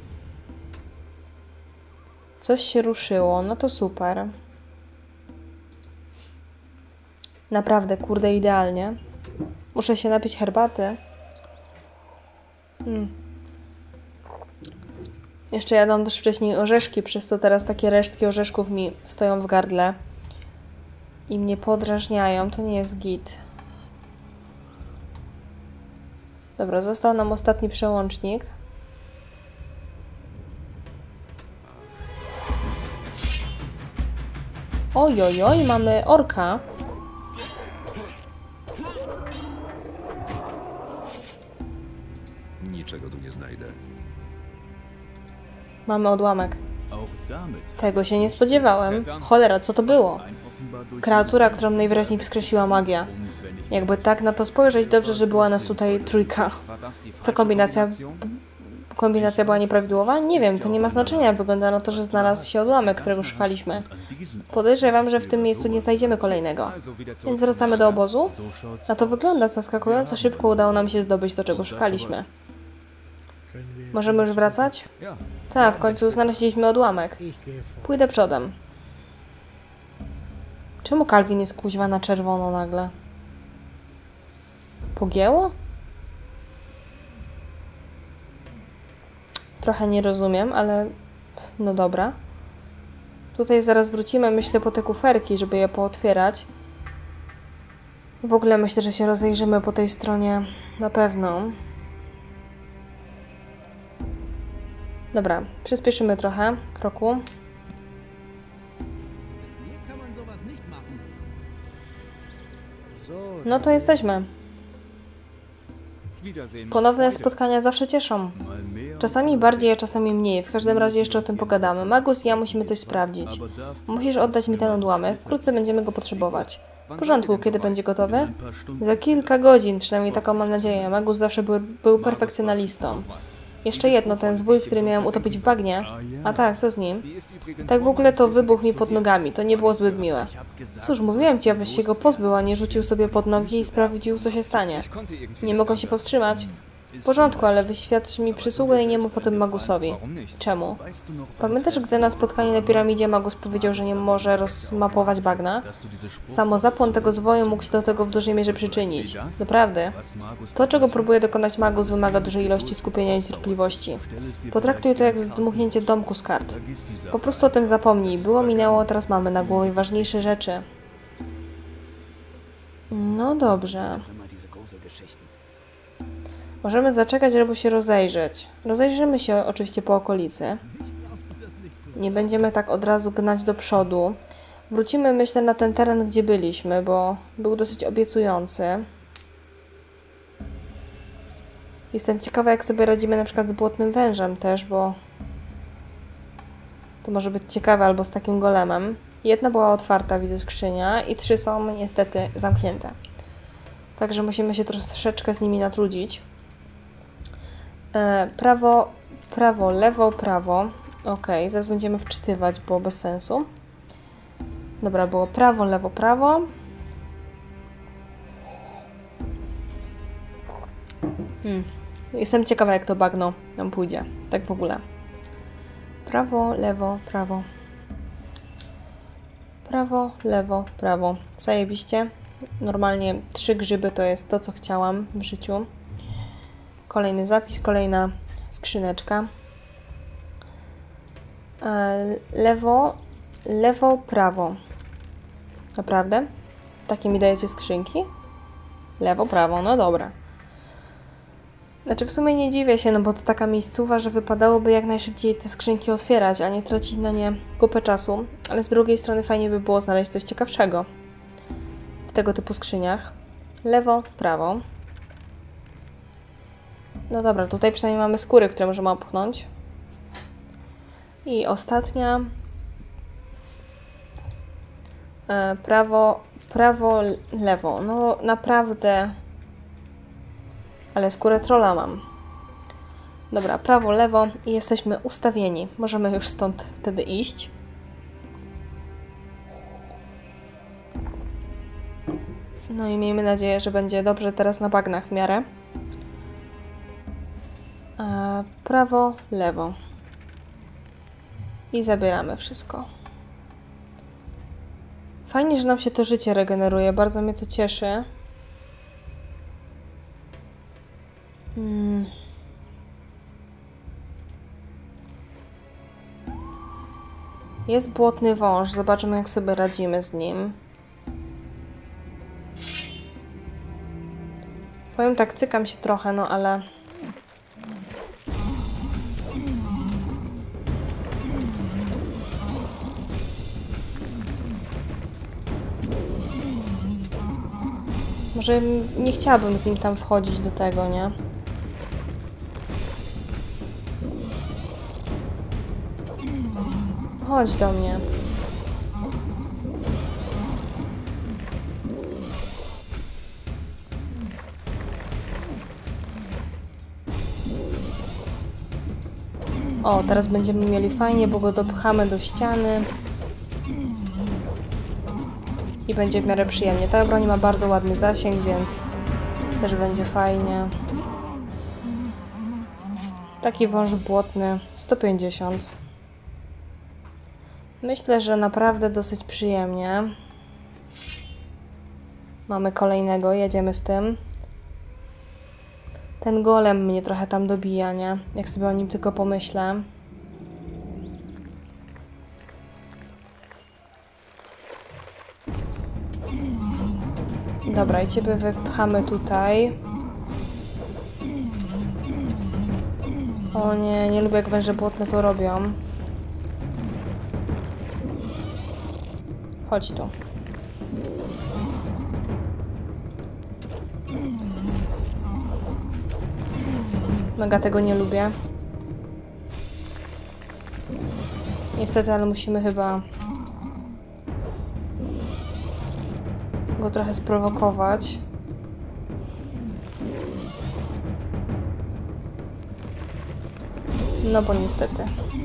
Coś się ruszyło, no to super. Naprawdę, kurde, idealnie. Muszę się napić herbaty. Hmm. Jeszcze jadłam też wcześniej orzeszki, przez co teraz takie resztki orzeszków mi stoją w gardle i mnie podrażniają. To nie jest git. Dobra, został nam ostatni przełącznik. Ojojoj, oj, mamy orka. Niczego tu nie znajdę. Mamy odłamek. Tego się nie spodziewałem. Cholera, co to było? Kreatura, którą najwyraźniej wskrzesiła magia. Jakby tak na to spojrzeć, dobrze, że była nas tutaj trójka. Co kombinacja... Kombinacja była nieprawidłowa? Nie wiem, to nie ma znaczenia. Wygląda na to, że znalazł się odłamek, którego szukaliśmy. Podejrzewam, że w tym miejscu nie znajdziemy kolejnego. Więc wracamy do obozu? Na to wygląda, zaskakująco szybko udało nam się zdobyć to, czego szukaliśmy. Możemy już wracać? Tak, w końcu znaleźliśmy odłamek. Pójdę przodem. Czemu Calvin jest kuźwa na czerwono nagle? Pogięło? Trochę nie rozumiem, ale no dobra. Tutaj zaraz wrócimy, myślę, po te kuferki, żeby je pootwierać. W ogóle myślę, że się rozejrzymy po tej stronie na pewno. Dobra, przyspieszymy trochę kroku. No to jesteśmy. Ponowne spotkania zawsze cieszą. Czasami bardziej, a czasami mniej. W każdym razie jeszcze o tym pogadamy. Magus i ja musimy coś sprawdzić. Musisz oddać mi ten odłamek. Wkrótce będziemy go potrzebować. W porządku, kiedy będzie gotowy? Za kilka godzin, przynajmniej taką mam nadzieję. Magus zawsze był, był perfekcjonalistą. Jeszcze jedno, ten zwój, który miałem utopić w bagnie. A tak, co z nim? Tak w ogóle to wybuchł mi pod nogami. To nie było zbyt miłe. Cóż, mówiłem ci, abyś się go pozbył, a nie rzucił sobie pod nogi i sprawdził, co się stanie. Nie mogą się powstrzymać. W porządku, ale wyświadcz mi przysługę i nie mów o tym Magusowi. Czemu? Pamiętasz, gdy na spotkaniu na piramidzie Magus powiedział, że nie może rozmapować bagna? Samo zapłon tego zwoju mógł się do tego w dużej mierze przyczynić. Naprawdę. To, czego próbuje dokonać Magus, wymaga dużej ilości skupienia i cierpliwości. Potraktuj to jak zdmuchnięcie domku z kart. Po prostu o tym zapomnij. Było, minęło, teraz mamy na głowie ważniejsze rzeczy. No dobrze. Możemy zaczekać, żeby się rozejrzeć. Rozejrzymy się oczywiście po okolicy. Nie będziemy tak od razu gnać do przodu. Wrócimy, myślę, na ten teren, gdzie byliśmy, bo był dosyć obiecujący. Jestem ciekawa, jak sobie radzimy na przykład z błotnym wężem też, bo to może być ciekawe, albo z takim golemem. Jedna była otwarta, widzę, skrzynia, i trzy są niestety zamknięte. Także musimy się troszeczkę z nimi natrudzić. Prawo, prawo, lewo, prawo. Ok, zaraz będziemy wczytywać, bo bez sensu. Dobra, było prawo, lewo, prawo. Hmm. Jestem ciekawa, jak to bagno nam pójdzie. Tak w ogóle. Prawo, lewo, prawo. Prawo, lewo, prawo. Zajebiście. Normalnie trzy grzyby to jest to, co chciałam w życiu. Kolejny zapis, kolejna skrzyneczka. Lewo, lewo, prawo. Naprawdę? Takie mi dajecie skrzynki? Lewo, prawo, no dobra. Znaczy w sumie nie dziwię się, no bo to taka miejscowa, że wypadałoby jak najszybciej te skrzynki otwierać, a nie tracić na nie kupę czasu. Ale z drugiej strony fajnie by było znaleźć coś ciekawszego w tego typu skrzyniach. Lewo, prawo. No dobra, tutaj przynajmniej mamy skóry, które możemy opchnąć. I ostatnia. E, prawo, prawo, lewo. No naprawdę. Ale skórę trolla mam. Dobra, prawo, lewo i jesteśmy ustawieni. Możemy już stąd wtedy iść. No i miejmy nadzieję, że będzie dobrze teraz na bagnach w miarę. E, prawo, lewo. I zabieramy wszystko. Fajnie, że nam się to życie regeneruje. Bardzo mnie to cieszy. Hmm. Jest błotny wąż. Zobaczymy, jak sobie radzimy z nim. Powiem tak, cykam się trochę, no ale... Może nie chciałabym z nim tam wchodzić do tego, nie? Chodź do mnie. O, teraz będziemy mieli fajnie, bo go dopchamy do ściany. I będzie w miarę przyjemnie. Ta broń ma bardzo ładny zasięg, więc też będzie fajnie. Taki wąż błotny, sto pięćdziesiąt. Myślę, że naprawdę dosyć przyjemnie. Mamy kolejnego, jedziemy z tym. Ten golem mnie trochę tam dobija, nie? Jak sobie o nim tylko pomyślę. Dobra, i ciebie wypchamy tutaj. O nie, nie lubię jak węże błotne to robią. Chodź tu. Mega tego nie lubię. Niestety, ale musimy chyba go trochę sprowokować. No bo niestety.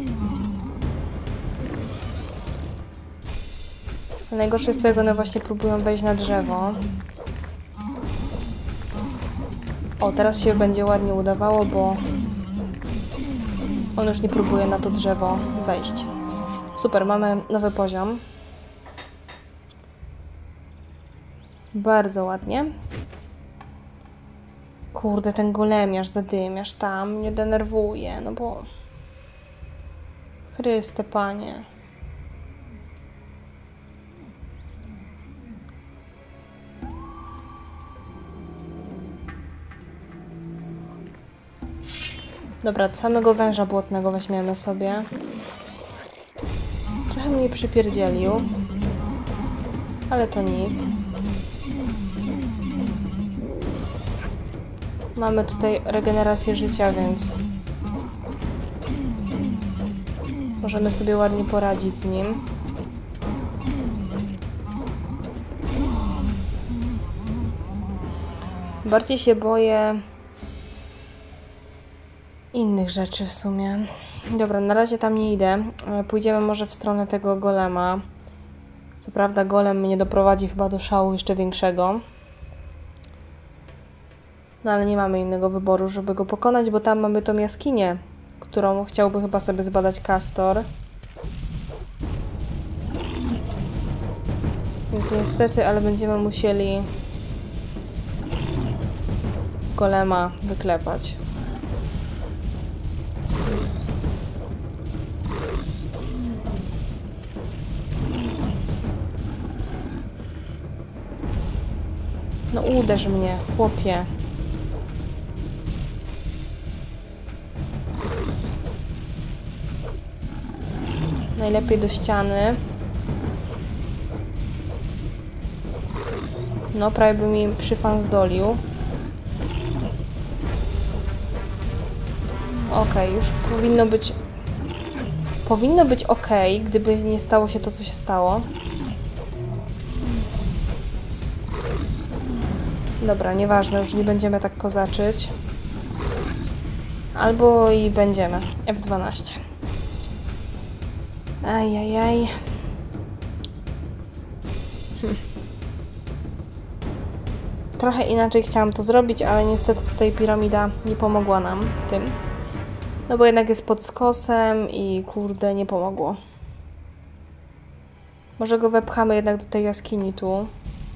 Najgorsze jest to, jak one właśnie próbują wejść na drzewo. O, teraz się będzie ładnie udawało, bo on już nie próbuje na to drzewo wejść. Super, mamy nowy poziom. Bardzo ładnie. Kurde, ten golemiarz, zadymiarz tam mnie denerwuje, no bo... Chryste, Panie. Dobra, samego węża błotnego weźmiemy sobie. Trochę mnie przypierdzielił. Ale to nic. Mamy tutaj regenerację życia, więc możemy sobie ładnie poradzić z nim. Bardziej się boję innych rzeczy w sumie. Dobra, na razie tam nie idę. Pójdziemy może w stronę tego golema. Co prawda golem mnie doprowadzi chyba do szału jeszcze większego. No ale nie mamy innego wyboru, żeby go pokonać, bo tam mamy tą jaskinię, którą chciałby chyba sobie zbadać Castor. Więc niestety, ale będziemy musieli golema wyklepać. No uderz mnie, chłopie. Najlepiej do ściany. No, prawie by mi przyfan zdolił. Okej, okay, już powinno być... Powinno być ok, gdyby nie stało się to, co się stało. Dobra, nieważne, już nie będziemy tak kozaczyć. Albo i będziemy. F dwanaście. Ajajaj. Hm. Trochę inaczej chciałam to zrobić, ale niestety tutaj piramida nie pomogła nam w tym. No bo jednak jest pod skosem i kurde, nie pomogło. Może go wepchamy jednak do tej jaskini tu.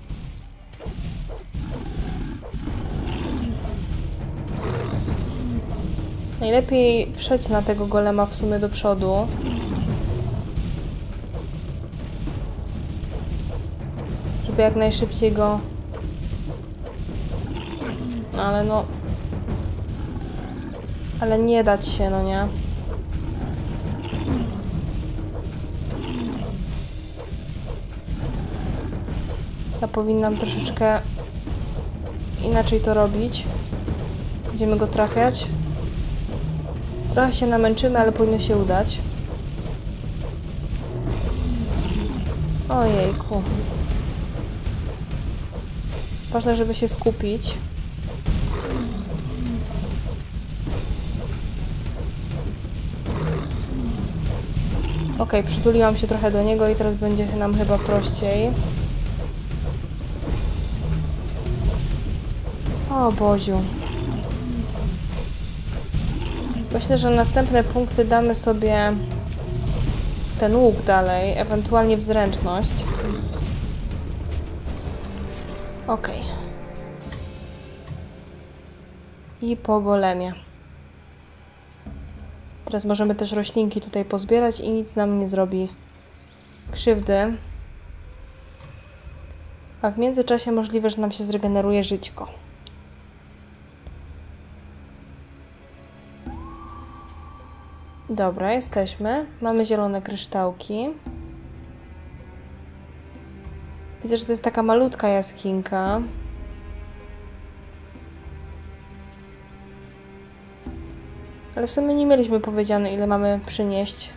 Najlepiej przejść na tego golema w sumie do przodu. Żeby jak najszybciej go... Ale no... Ale nie dać się, no nie? Ja powinnam troszeczkę inaczej to robić. Będziemy go trafiać. Trochę się namęczymy, ale powinno się udać. Ojejku. Ważne, żeby się skupić. Ok, przytuliłam się trochę do niego i teraz będzie nam chyba prościej. O Boziu. Myślę, że następne punkty damy sobie w ten łuk dalej, ewentualnie w zręczność. Ok. I po golemie. Teraz możemy też roślinki tutaj pozbierać i nic nam nie zrobi krzywdy. A w międzyczasie możliwe, że nam się zregeneruje żyćko. Dobra, jesteśmy. Mamy zielone kryształki. Widzę, że to jest taka malutka jaskinka. Ale w sumie nie mieliśmy powiedziane, ile mamy przynieść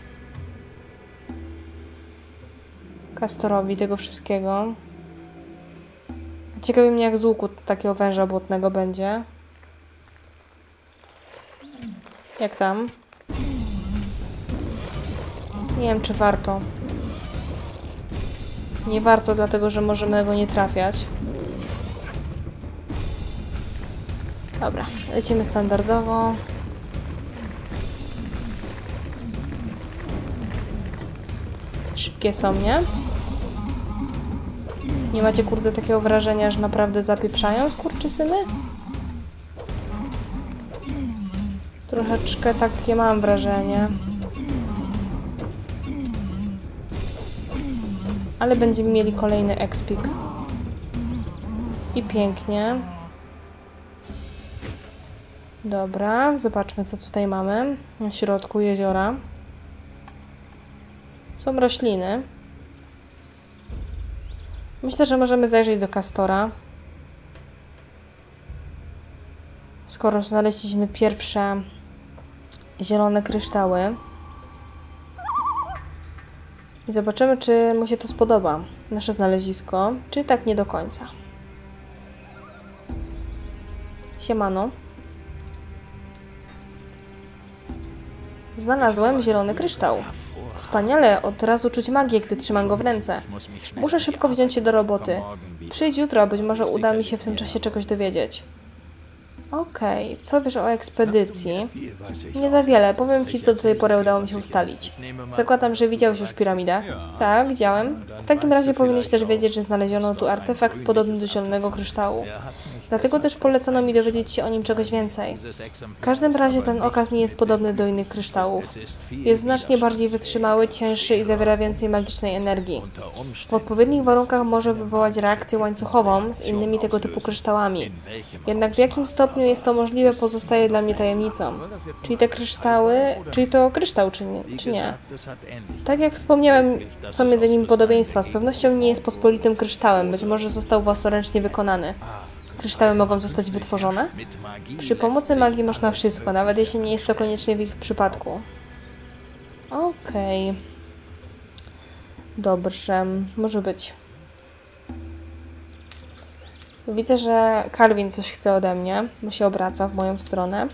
Kastorowi tego wszystkiego. Ciekawi mnie, jak z łuku takiego węża błotnego będzie. Jak tam? Nie wiem, czy warto. Nie warto, dlatego że możemy go nie trafiać. Dobra, lecimy standardowo. Szybkie są, nie? Nie macie, kurde, takiego wrażenia, że naprawdę zapieprzają skurczysyny? Troszeczkę takie mam wrażenie. Ale będziemy mieli kolejny expik. I pięknie. Dobra, zobaczmy, co tutaj mamy na środku jeziora. Są rośliny. Myślę, że możemy zajrzeć do Kastora. Skoro znaleźliśmy pierwsze zielone kryształy. I zobaczymy, czy mu się to spodoba, nasze znalezisko, czy tak nie do końca. Siemano. Znalazłem zielony kryształ. Wspaniale, od razu czuć magię, gdy trzymam go w ręce. Muszę szybko wziąć się do roboty. Przyjdź jutro, być może uda mi się w tym czasie czegoś dowiedzieć. Okej, okay. Co wiesz o ekspedycji? Nie za wiele. Powiem ci, co do tej pory udało mi się ustalić. Zakładam, że widziałeś już piramidę? Tak, widziałem. W takim razie powinieneś też wiedzieć, że znaleziono tu artefakt podobny do zielonego kryształu. Dlatego też polecono mi dowiedzieć się o nim czegoś więcej. W każdym razie ten okaz nie jest podobny do innych kryształów. Jest znacznie bardziej wytrzymały, cięższy i zawiera więcej magicznej energii. W odpowiednich warunkach może wywołać reakcję łańcuchową z innymi tego typu kryształami. Jednak w jakim stopniu jest to możliwe, pozostaje dla mnie tajemnicą. Czyli te kryształy, czyli to kryształ, czy nie? Czy nie? Tak jak wspomniałem, są między nimi podobieństwa. Z pewnością nie jest pospolitym kryształem, być może został własnoręcznie wykonany. Kryształy mogą zostać wytworzone? Przy pomocy magii można wszystko, nawet jeśli nie jest to koniecznie w ich przypadku. Okej. Okay. Dobrze, może być. Widzę, że Calvin coś chce ode mnie, bo się obraca w moją stronę.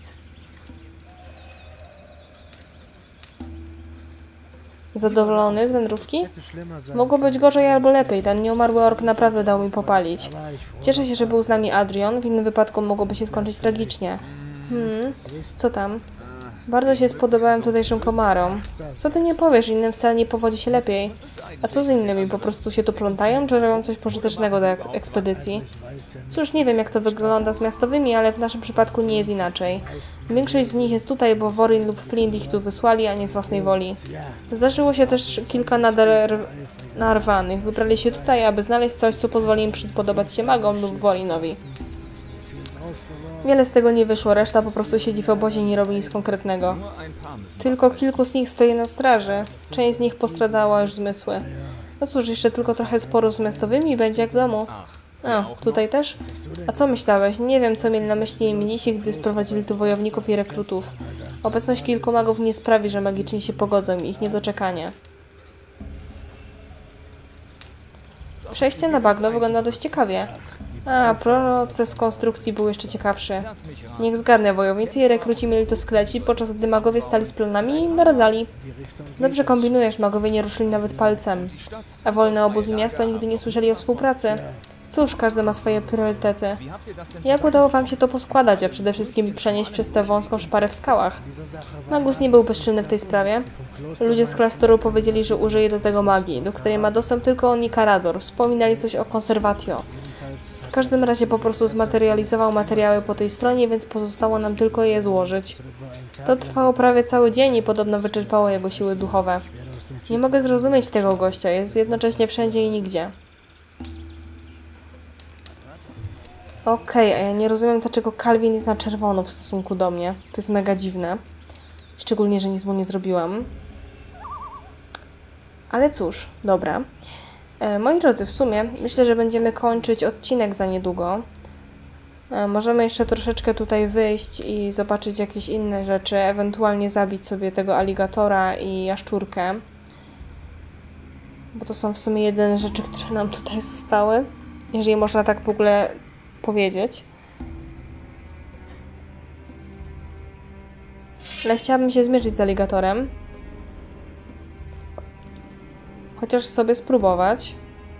Zadowolony z wędrówki? Mogło być gorzej albo lepiej. Ten nieumarły ork naprawdę dał mi popalić. Cieszę się, że był z nami Adrian. W innym wypadku mogłoby się skończyć tragicznie. Hmm, co tam? Bardzo się spodobałem tutejszym komarom. Co ty nie powiesz, innym wcale nie powodzi się lepiej. A co z innymi? Po prostu się tu plątają, czy robią coś pożytecznego do ek ekspedycji? Cóż, nie wiem jak to wygląda z miastowymi, ale w naszym przypadku nie jest inaczej. Większość z nich jest tutaj, bo Worin lub Flint ich tu wysłali, a nie z własnej woli. Zdarzyło się też kilka nader narwanych. Wybrali się tutaj, aby znaleźć coś, co pozwoli im przypodobać się magom lub Worinowi. Wiele z tego nie wyszło, reszta po prostu siedzi w obozie i nie robi nic konkretnego. Tylko kilku z nich stoi na straży. Część z nich postradała już zmysły. No cóż, jeszcze tylko trochę sporu z miastowymi i będzie jak w domu. A, tutaj też? A co myślałeś? Nie wiem, co mieli na myśli Emilisi, gdy sprowadzili tu wojowników i rekrutów. Obecność kilku magów nie sprawi, że magicznie się pogodzą i ich niedoczekanie. Przejście na bagno wygląda dość ciekawie. A, proces konstrukcji był jeszcze ciekawszy. Niech zgadnę, wojownicy i rekruci mieli to sklecić, podczas gdy magowie stali z planami i naradzali. Dobrze kombinujesz, magowie nie ruszyli nawet palcem. A wolny obóz i miasto nigdy nie słyszeli o współpracy. Cóż, każdy ma swoje priorytety. Jak udało wam się to poskładać, a przede wszystkim przenieść przez tę wąską szparę w skałach? Magus nie był bezczynny w tej sprawie. Ludzie z klasztoru powiedzieli, że użyje do tego magii, do której ma dostęp tylko on i Karador. Wspominali coś o konservatio. W każdym razie po prostu zmaterializował materiały po tej stronie, więc pozostało nam tylko je złożyć. To trwało prawie cały dzień i podobno wyczerpało jego siły duchowe. Nie mogę zrozumieć tego gościa, jest jednocześnie wszędzie i nigdzie. Okej, okay, a ja nie rozumiem, dlaczego Calvin jest na czerwono w stosunku do mnie. To jest mega dziwne. Szczególnie, że nic mu nie zrobiłam. Ale cóż, dobra. E, moi drodzy, w sumie myślę, że będziemy kończyć odcinek za niedługo. E, możemy jeszcze troszeczkę tutaj wyjść i zobaczyć jakieś inne rzeczy. Ewentualnie zabić sobie tego aligatora i jaszczurkę. Bo to są w sumie jedyne rzeczy, które nam tutaj zostały. Jeżeli można tak w ogóle powiedzieć. Ale chciałabym się zmierzyć z aligatorem. Chociaż sobie spróbować.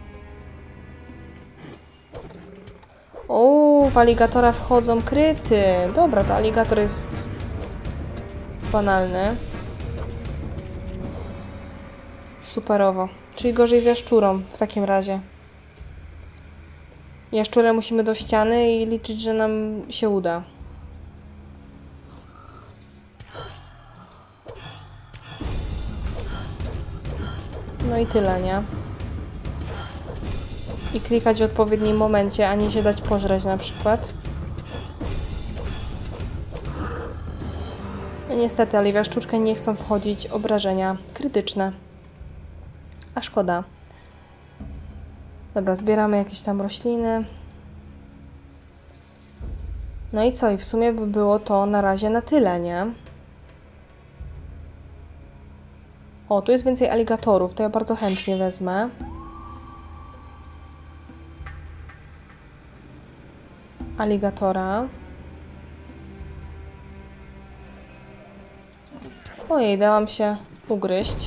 O, w aligatora wchodzą kryty. Dobra, to aligator jest banalny. Superowo. Czyli gorzej ze jaszczurą w takim razie. Jaszczurę musimy do ściany i liczyć, że nam się uda. No i tyle, nie? I klikać w odpowiednim momencie, a nie się dać pożreć na przykład. No niestety, ale w jaszczurkę nie chcą wchodzić obrażenia krytyczne. A szkoda. Dobra, zbieramy jakieś tam rośliny. No i co? I w sumie by było to na razie na tyle, nie? O, tu jest więcej aligatorów, to ja bardzo chętnie wezmę. Aligatora. Ojej, dałam się ugryźć.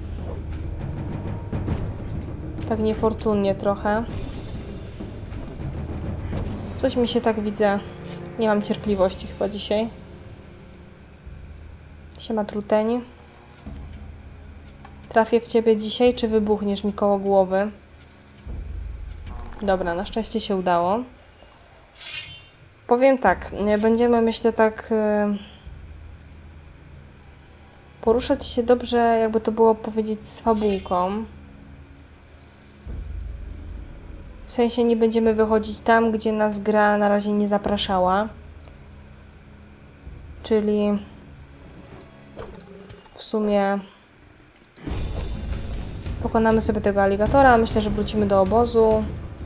Tak niefortunnie trochę. Coś mi się tak widzę Nie mam cierpliwości chyba dzisiaj. Siema truteń. Trafię w ciebie dzisiaj, czy wybuchniesz mi koło głowy? Dobra, na szczęście się udało. Powiem tak, będziemy, myślę, tak yy, poruszać się dobrze, jakby to było powiedzieć, z fabułką. W sensie nie będziemy wychodzić tam, gdzie nas gra na razie nie zapraszała. Czyli w sumie pokonamy sobie tego aligatora. Myślę, że wrócimy do obozu.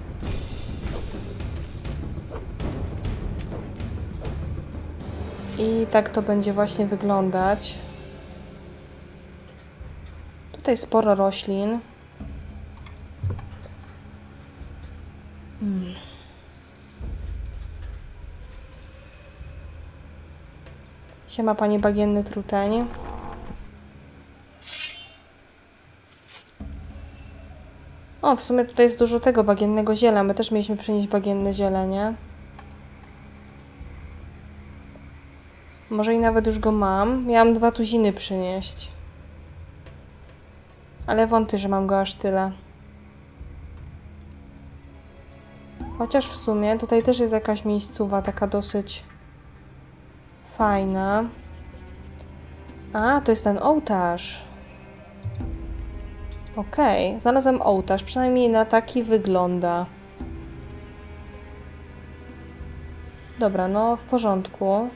I tak to będzie właśnie wyglądać. Tutaj sporo roślin. Hmm. Siema, panie bagienny truteń. O, w sumie tutaj jest dużo tego bagiennego ziela. My też mieliśmy przynieść bagienne ziele, nie? Może i nawet już go mam. Miałam dwa tuziny przynieść. Ale wątpię, że mam go aż tyle. Chociaż w sumie tutaj też jest jakaś miejscowa, taka dosyć fajna. A, to jest ten ołtarz. Okej, okay. Znalazłem ołtarz. Przynajmniej na taki wygląda. Dobra, no w porządku.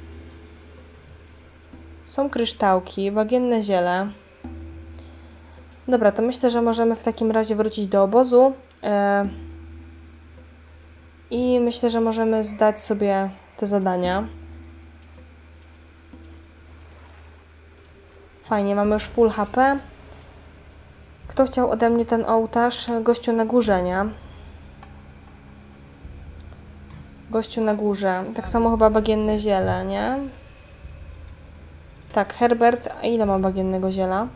Są kryształki, bagienne ziele. Dobra, to myślę, że możemy w takim razie wrócić do obozu. Yy, I myślę, że możemy zdać sobie te zadania. Fajnie, mamy już full H P. Kto chciał ode mnie ten ołtarz? Gościu na górze, nie? Gościu na górze. Tak samo chyba bagienne ziele, nie? Tak, Herbert. A ile ma bagiennego ziela?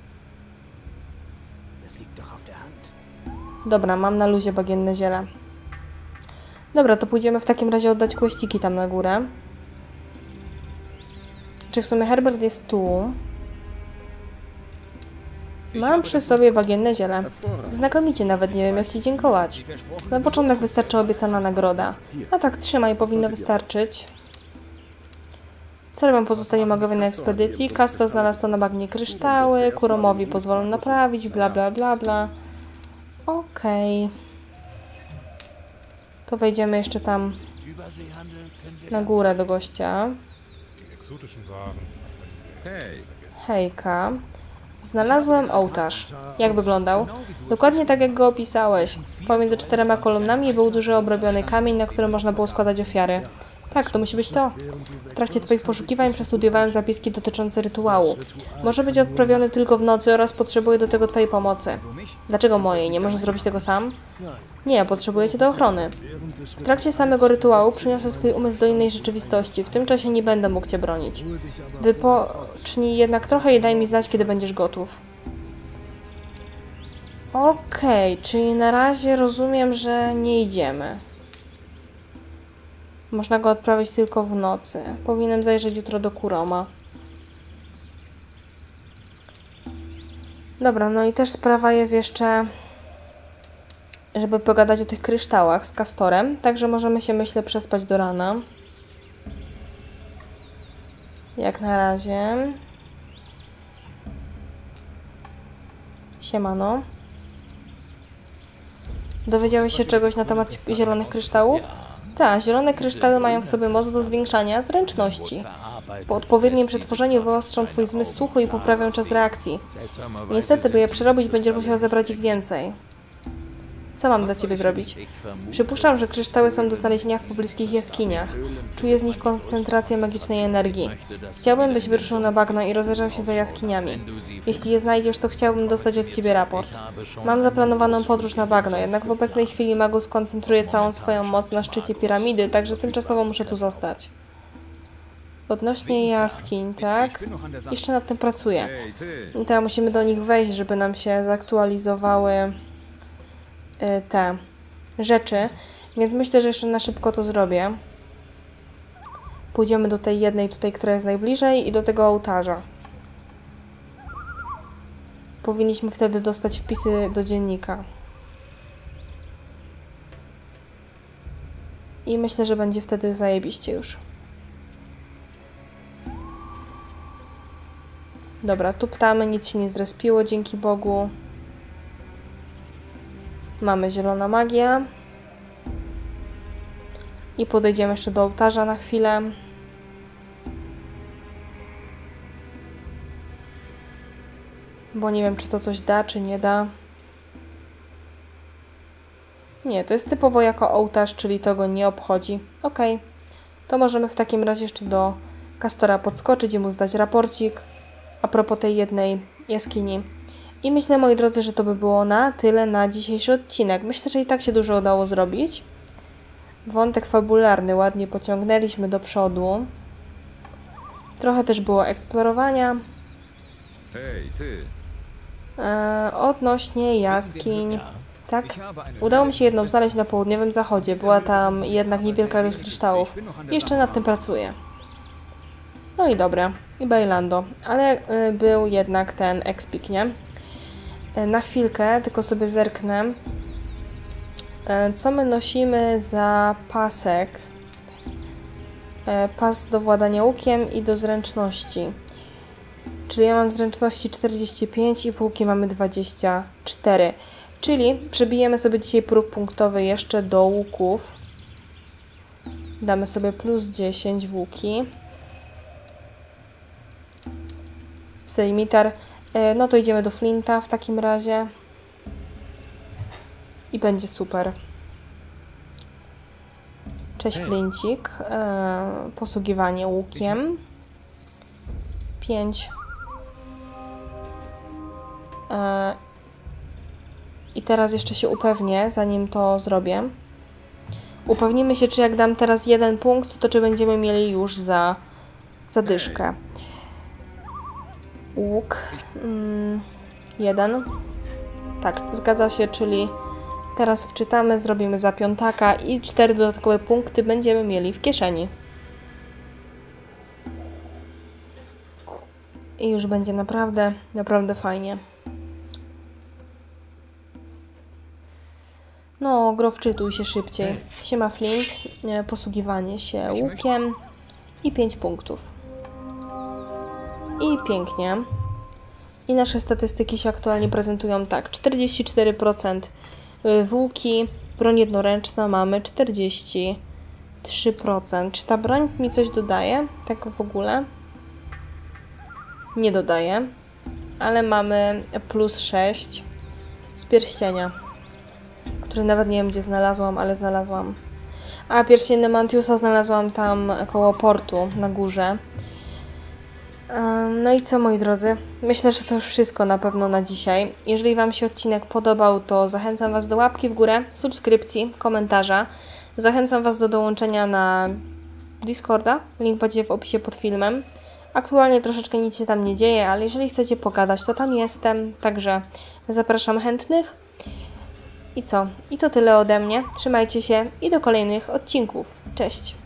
Dobra, mam na luzie bagienne ziele. Dobra, to pójdziemy w takim razie oddać kłeściki tam na górę. Czy w sumie Herbert jest tu? Mam przy sobie bagienne ziele. Znakomicie, nawet nie wiem, jak ci dziękować. Na początek wystarczy obiecana nagroda. A tak, trzymaj, powinno wystarczyć. Co robią pozostali magowie na ekspedycji? Castor znalazł to na bagnie kryształy, Kuromowi pozwolą naprawić, bla bla bla bla. Okej. Okay. To wejdziemy jeszcze tam na górę do gościa. Hejka. Znalazłem ołtarz. Jak wyglądał? Dokładnie tak, jak go opisałeś. Pomiędzy czterema kolumnami był duży obrobiony kamień, na którym można było składać ofiary. Tak, to musi być to. W trakcie twoich poszukiwań przestudiowałem zapiski dotyczące rytuału. Może być odprawiony tylko w nocy oraz potrzebuję do tego twojej pomocy. Dlaczego mojej? Nie możesz zrobić tego sam? Nie, potrzebuję cię do ochrony. W trakcie samego rytuału przyniosę swój umysł do innej rzeczywistości. W tym czasie nie będę mógł cię bronić. Wypocznij jednak trochę i daj mi znać, kiedy będziesz gotów. Okej, okay, czyli na razie rozumiem, że nie idziemy. Można go odprawić tylko w nocy. Powinienem zajrzeć jutro do Kuroma. Dobra, no i też sprawa jest jeszcze, żeby pogadać o tych kryształach z Castorem. Także możemy się, myślę, przespać do rana. Jak na razie. Siemano. Dowiedziałeś się czegoś na temat zielonych kryształów? Tak, zielone kryształy mają w sobie moc do zwiększania zręczności. Po odpowiednim przetworzeniu wyostrzą twój zmysł słuchu i poprawią czas reakcji. Niestety, by je przerobić, będziesz musiał zebrać ich więcej. Co mam dla ciebie zrobić? Przypuszczam, że kryształy są do znalezienia w pobliskich jaskiniach. Czuję z nich koncentrację magicznej energii. Chciałbym, byś wyruszył na bagno i rozejrzał się za jaskiniami. Jeśli je znajdziesz, to chciałbym dostać od ciebie raport. Mam zaplanowaną podróż na bagno, jednak w obecnej chwili Magus koncentruje całą swoją moc na szczycie piramidy, także tymczasowo muszę tu zostać. Odnośnie jaskiń, tak? Jeszcze nad tym pracuję. I teraz musimy do nich wejść, żeby nam się zaktualizowały te rzeczy, więc myślę, że jeszcze na szybko to zrobię. pójdziemy do tej jednej tutaj, która jest najbliżej i do tego ołtarza. Powinniśmy wtedy dostać wpisy do dziennika. I myślę, że będzie wtedy zajebiście już. Dobra, tu ptamy, nic się nie zrespiło, dzięki Bogu. Mamy zielona magia. I podejdziemy jeszcze do ołtarza na chwilę. Bo nie wiem, czy to coś da, czy nie da. Nie, to jest typowo jako ołtarz, czyli to go nie obchodzi. Ok, to możemy w takim razie jeszcze do Castora podskoczyć i mu zdać raporcik a propos tej jednej jaskini. I myślę, moi drodzy, że to by było na tyle na dzisiejszy odcinek. Myślę, że i tak się dużo udało zrobić. Wątek fabularny ładnie pociągnęliśmy do przodu. Trochę też było eksplorowania. Hej, ty! E, odnośnie jaskiń. Tak, udało mi się jedną znaleźć na południowym zachodzie. Była tam jednak niewielka ilość kryształów. Jeszcze nad tym pracuję. No i dobra. I Bailando. Ale y, był jednak ten expik, nie? Y, na chwilkę, tylko sobie zerknę. Y, co my nosimy za pasek? Y, pas do władania łukiem i do zręczności. Czyli ja mam zręczności czterdzieści pięć i w łuki mamy dwadzieścia cztery. Czyli przebijemy sobie dzisiaj próg punktowy jeszcze do łuków. Damy sobie plus dziesięć w łuki. Sejmitar. No to idziemy do Flinta w takim razie. I będzie super. Cześć Flincik. Posługiwanie łukiem. pięć. I teraz jeszcze się upewnię, zanim to zrobię. Upewnimy się, czy jak dam teraz jeden punkt, to czy będziemy mieli już za zadyszkę. Łuk. Mm, jeden. Tak, zgadza się, czyli teraz wczytamy, zrobimy za piątaka i cztery dodatkowe punkty będziemy mieli w kieszeni. I już będzie naprawdę, naprawdę fajnie. No, gro wczytuj się szybciej. Siema Flint, posługiwanie się łukiem i pięć punktów. I pięknie. I nasze statystyki się aktualnie prezentują tak. czterdzieści cztery procent w łuki, broń jednoręczna mamy czterdzieści trzy procent. Czy ta broń mi coś dodaje? Tak w ogóle? Nie dodaje. Ale mamy plus sześć z pierścienia, który nawet nie wiem, gdzie znalazłam, ale znalazłam. A pierścień Nemantiusa znalazłam tam koło portu, na górze. No i co, moi drodzy? Myślę, że to już wszystko na pewno na dzisiaj. Jeżeli Wam się odcinek podobał, to zachęcam Was do łapki w górę, subskrypcji, komentarza. Zachęcam Was do dołączenia na Discorda. Link będzie w opisie pod filmem. Aktualnie troszeczkę nic się tam nie dzieje, ale jeżeli chcecie pogadać, to tam jestem. Także zapraszam chętnych. I co? I to tyle ode mnie. Trzymajcie się i do kolejnych odcinków. Cześć!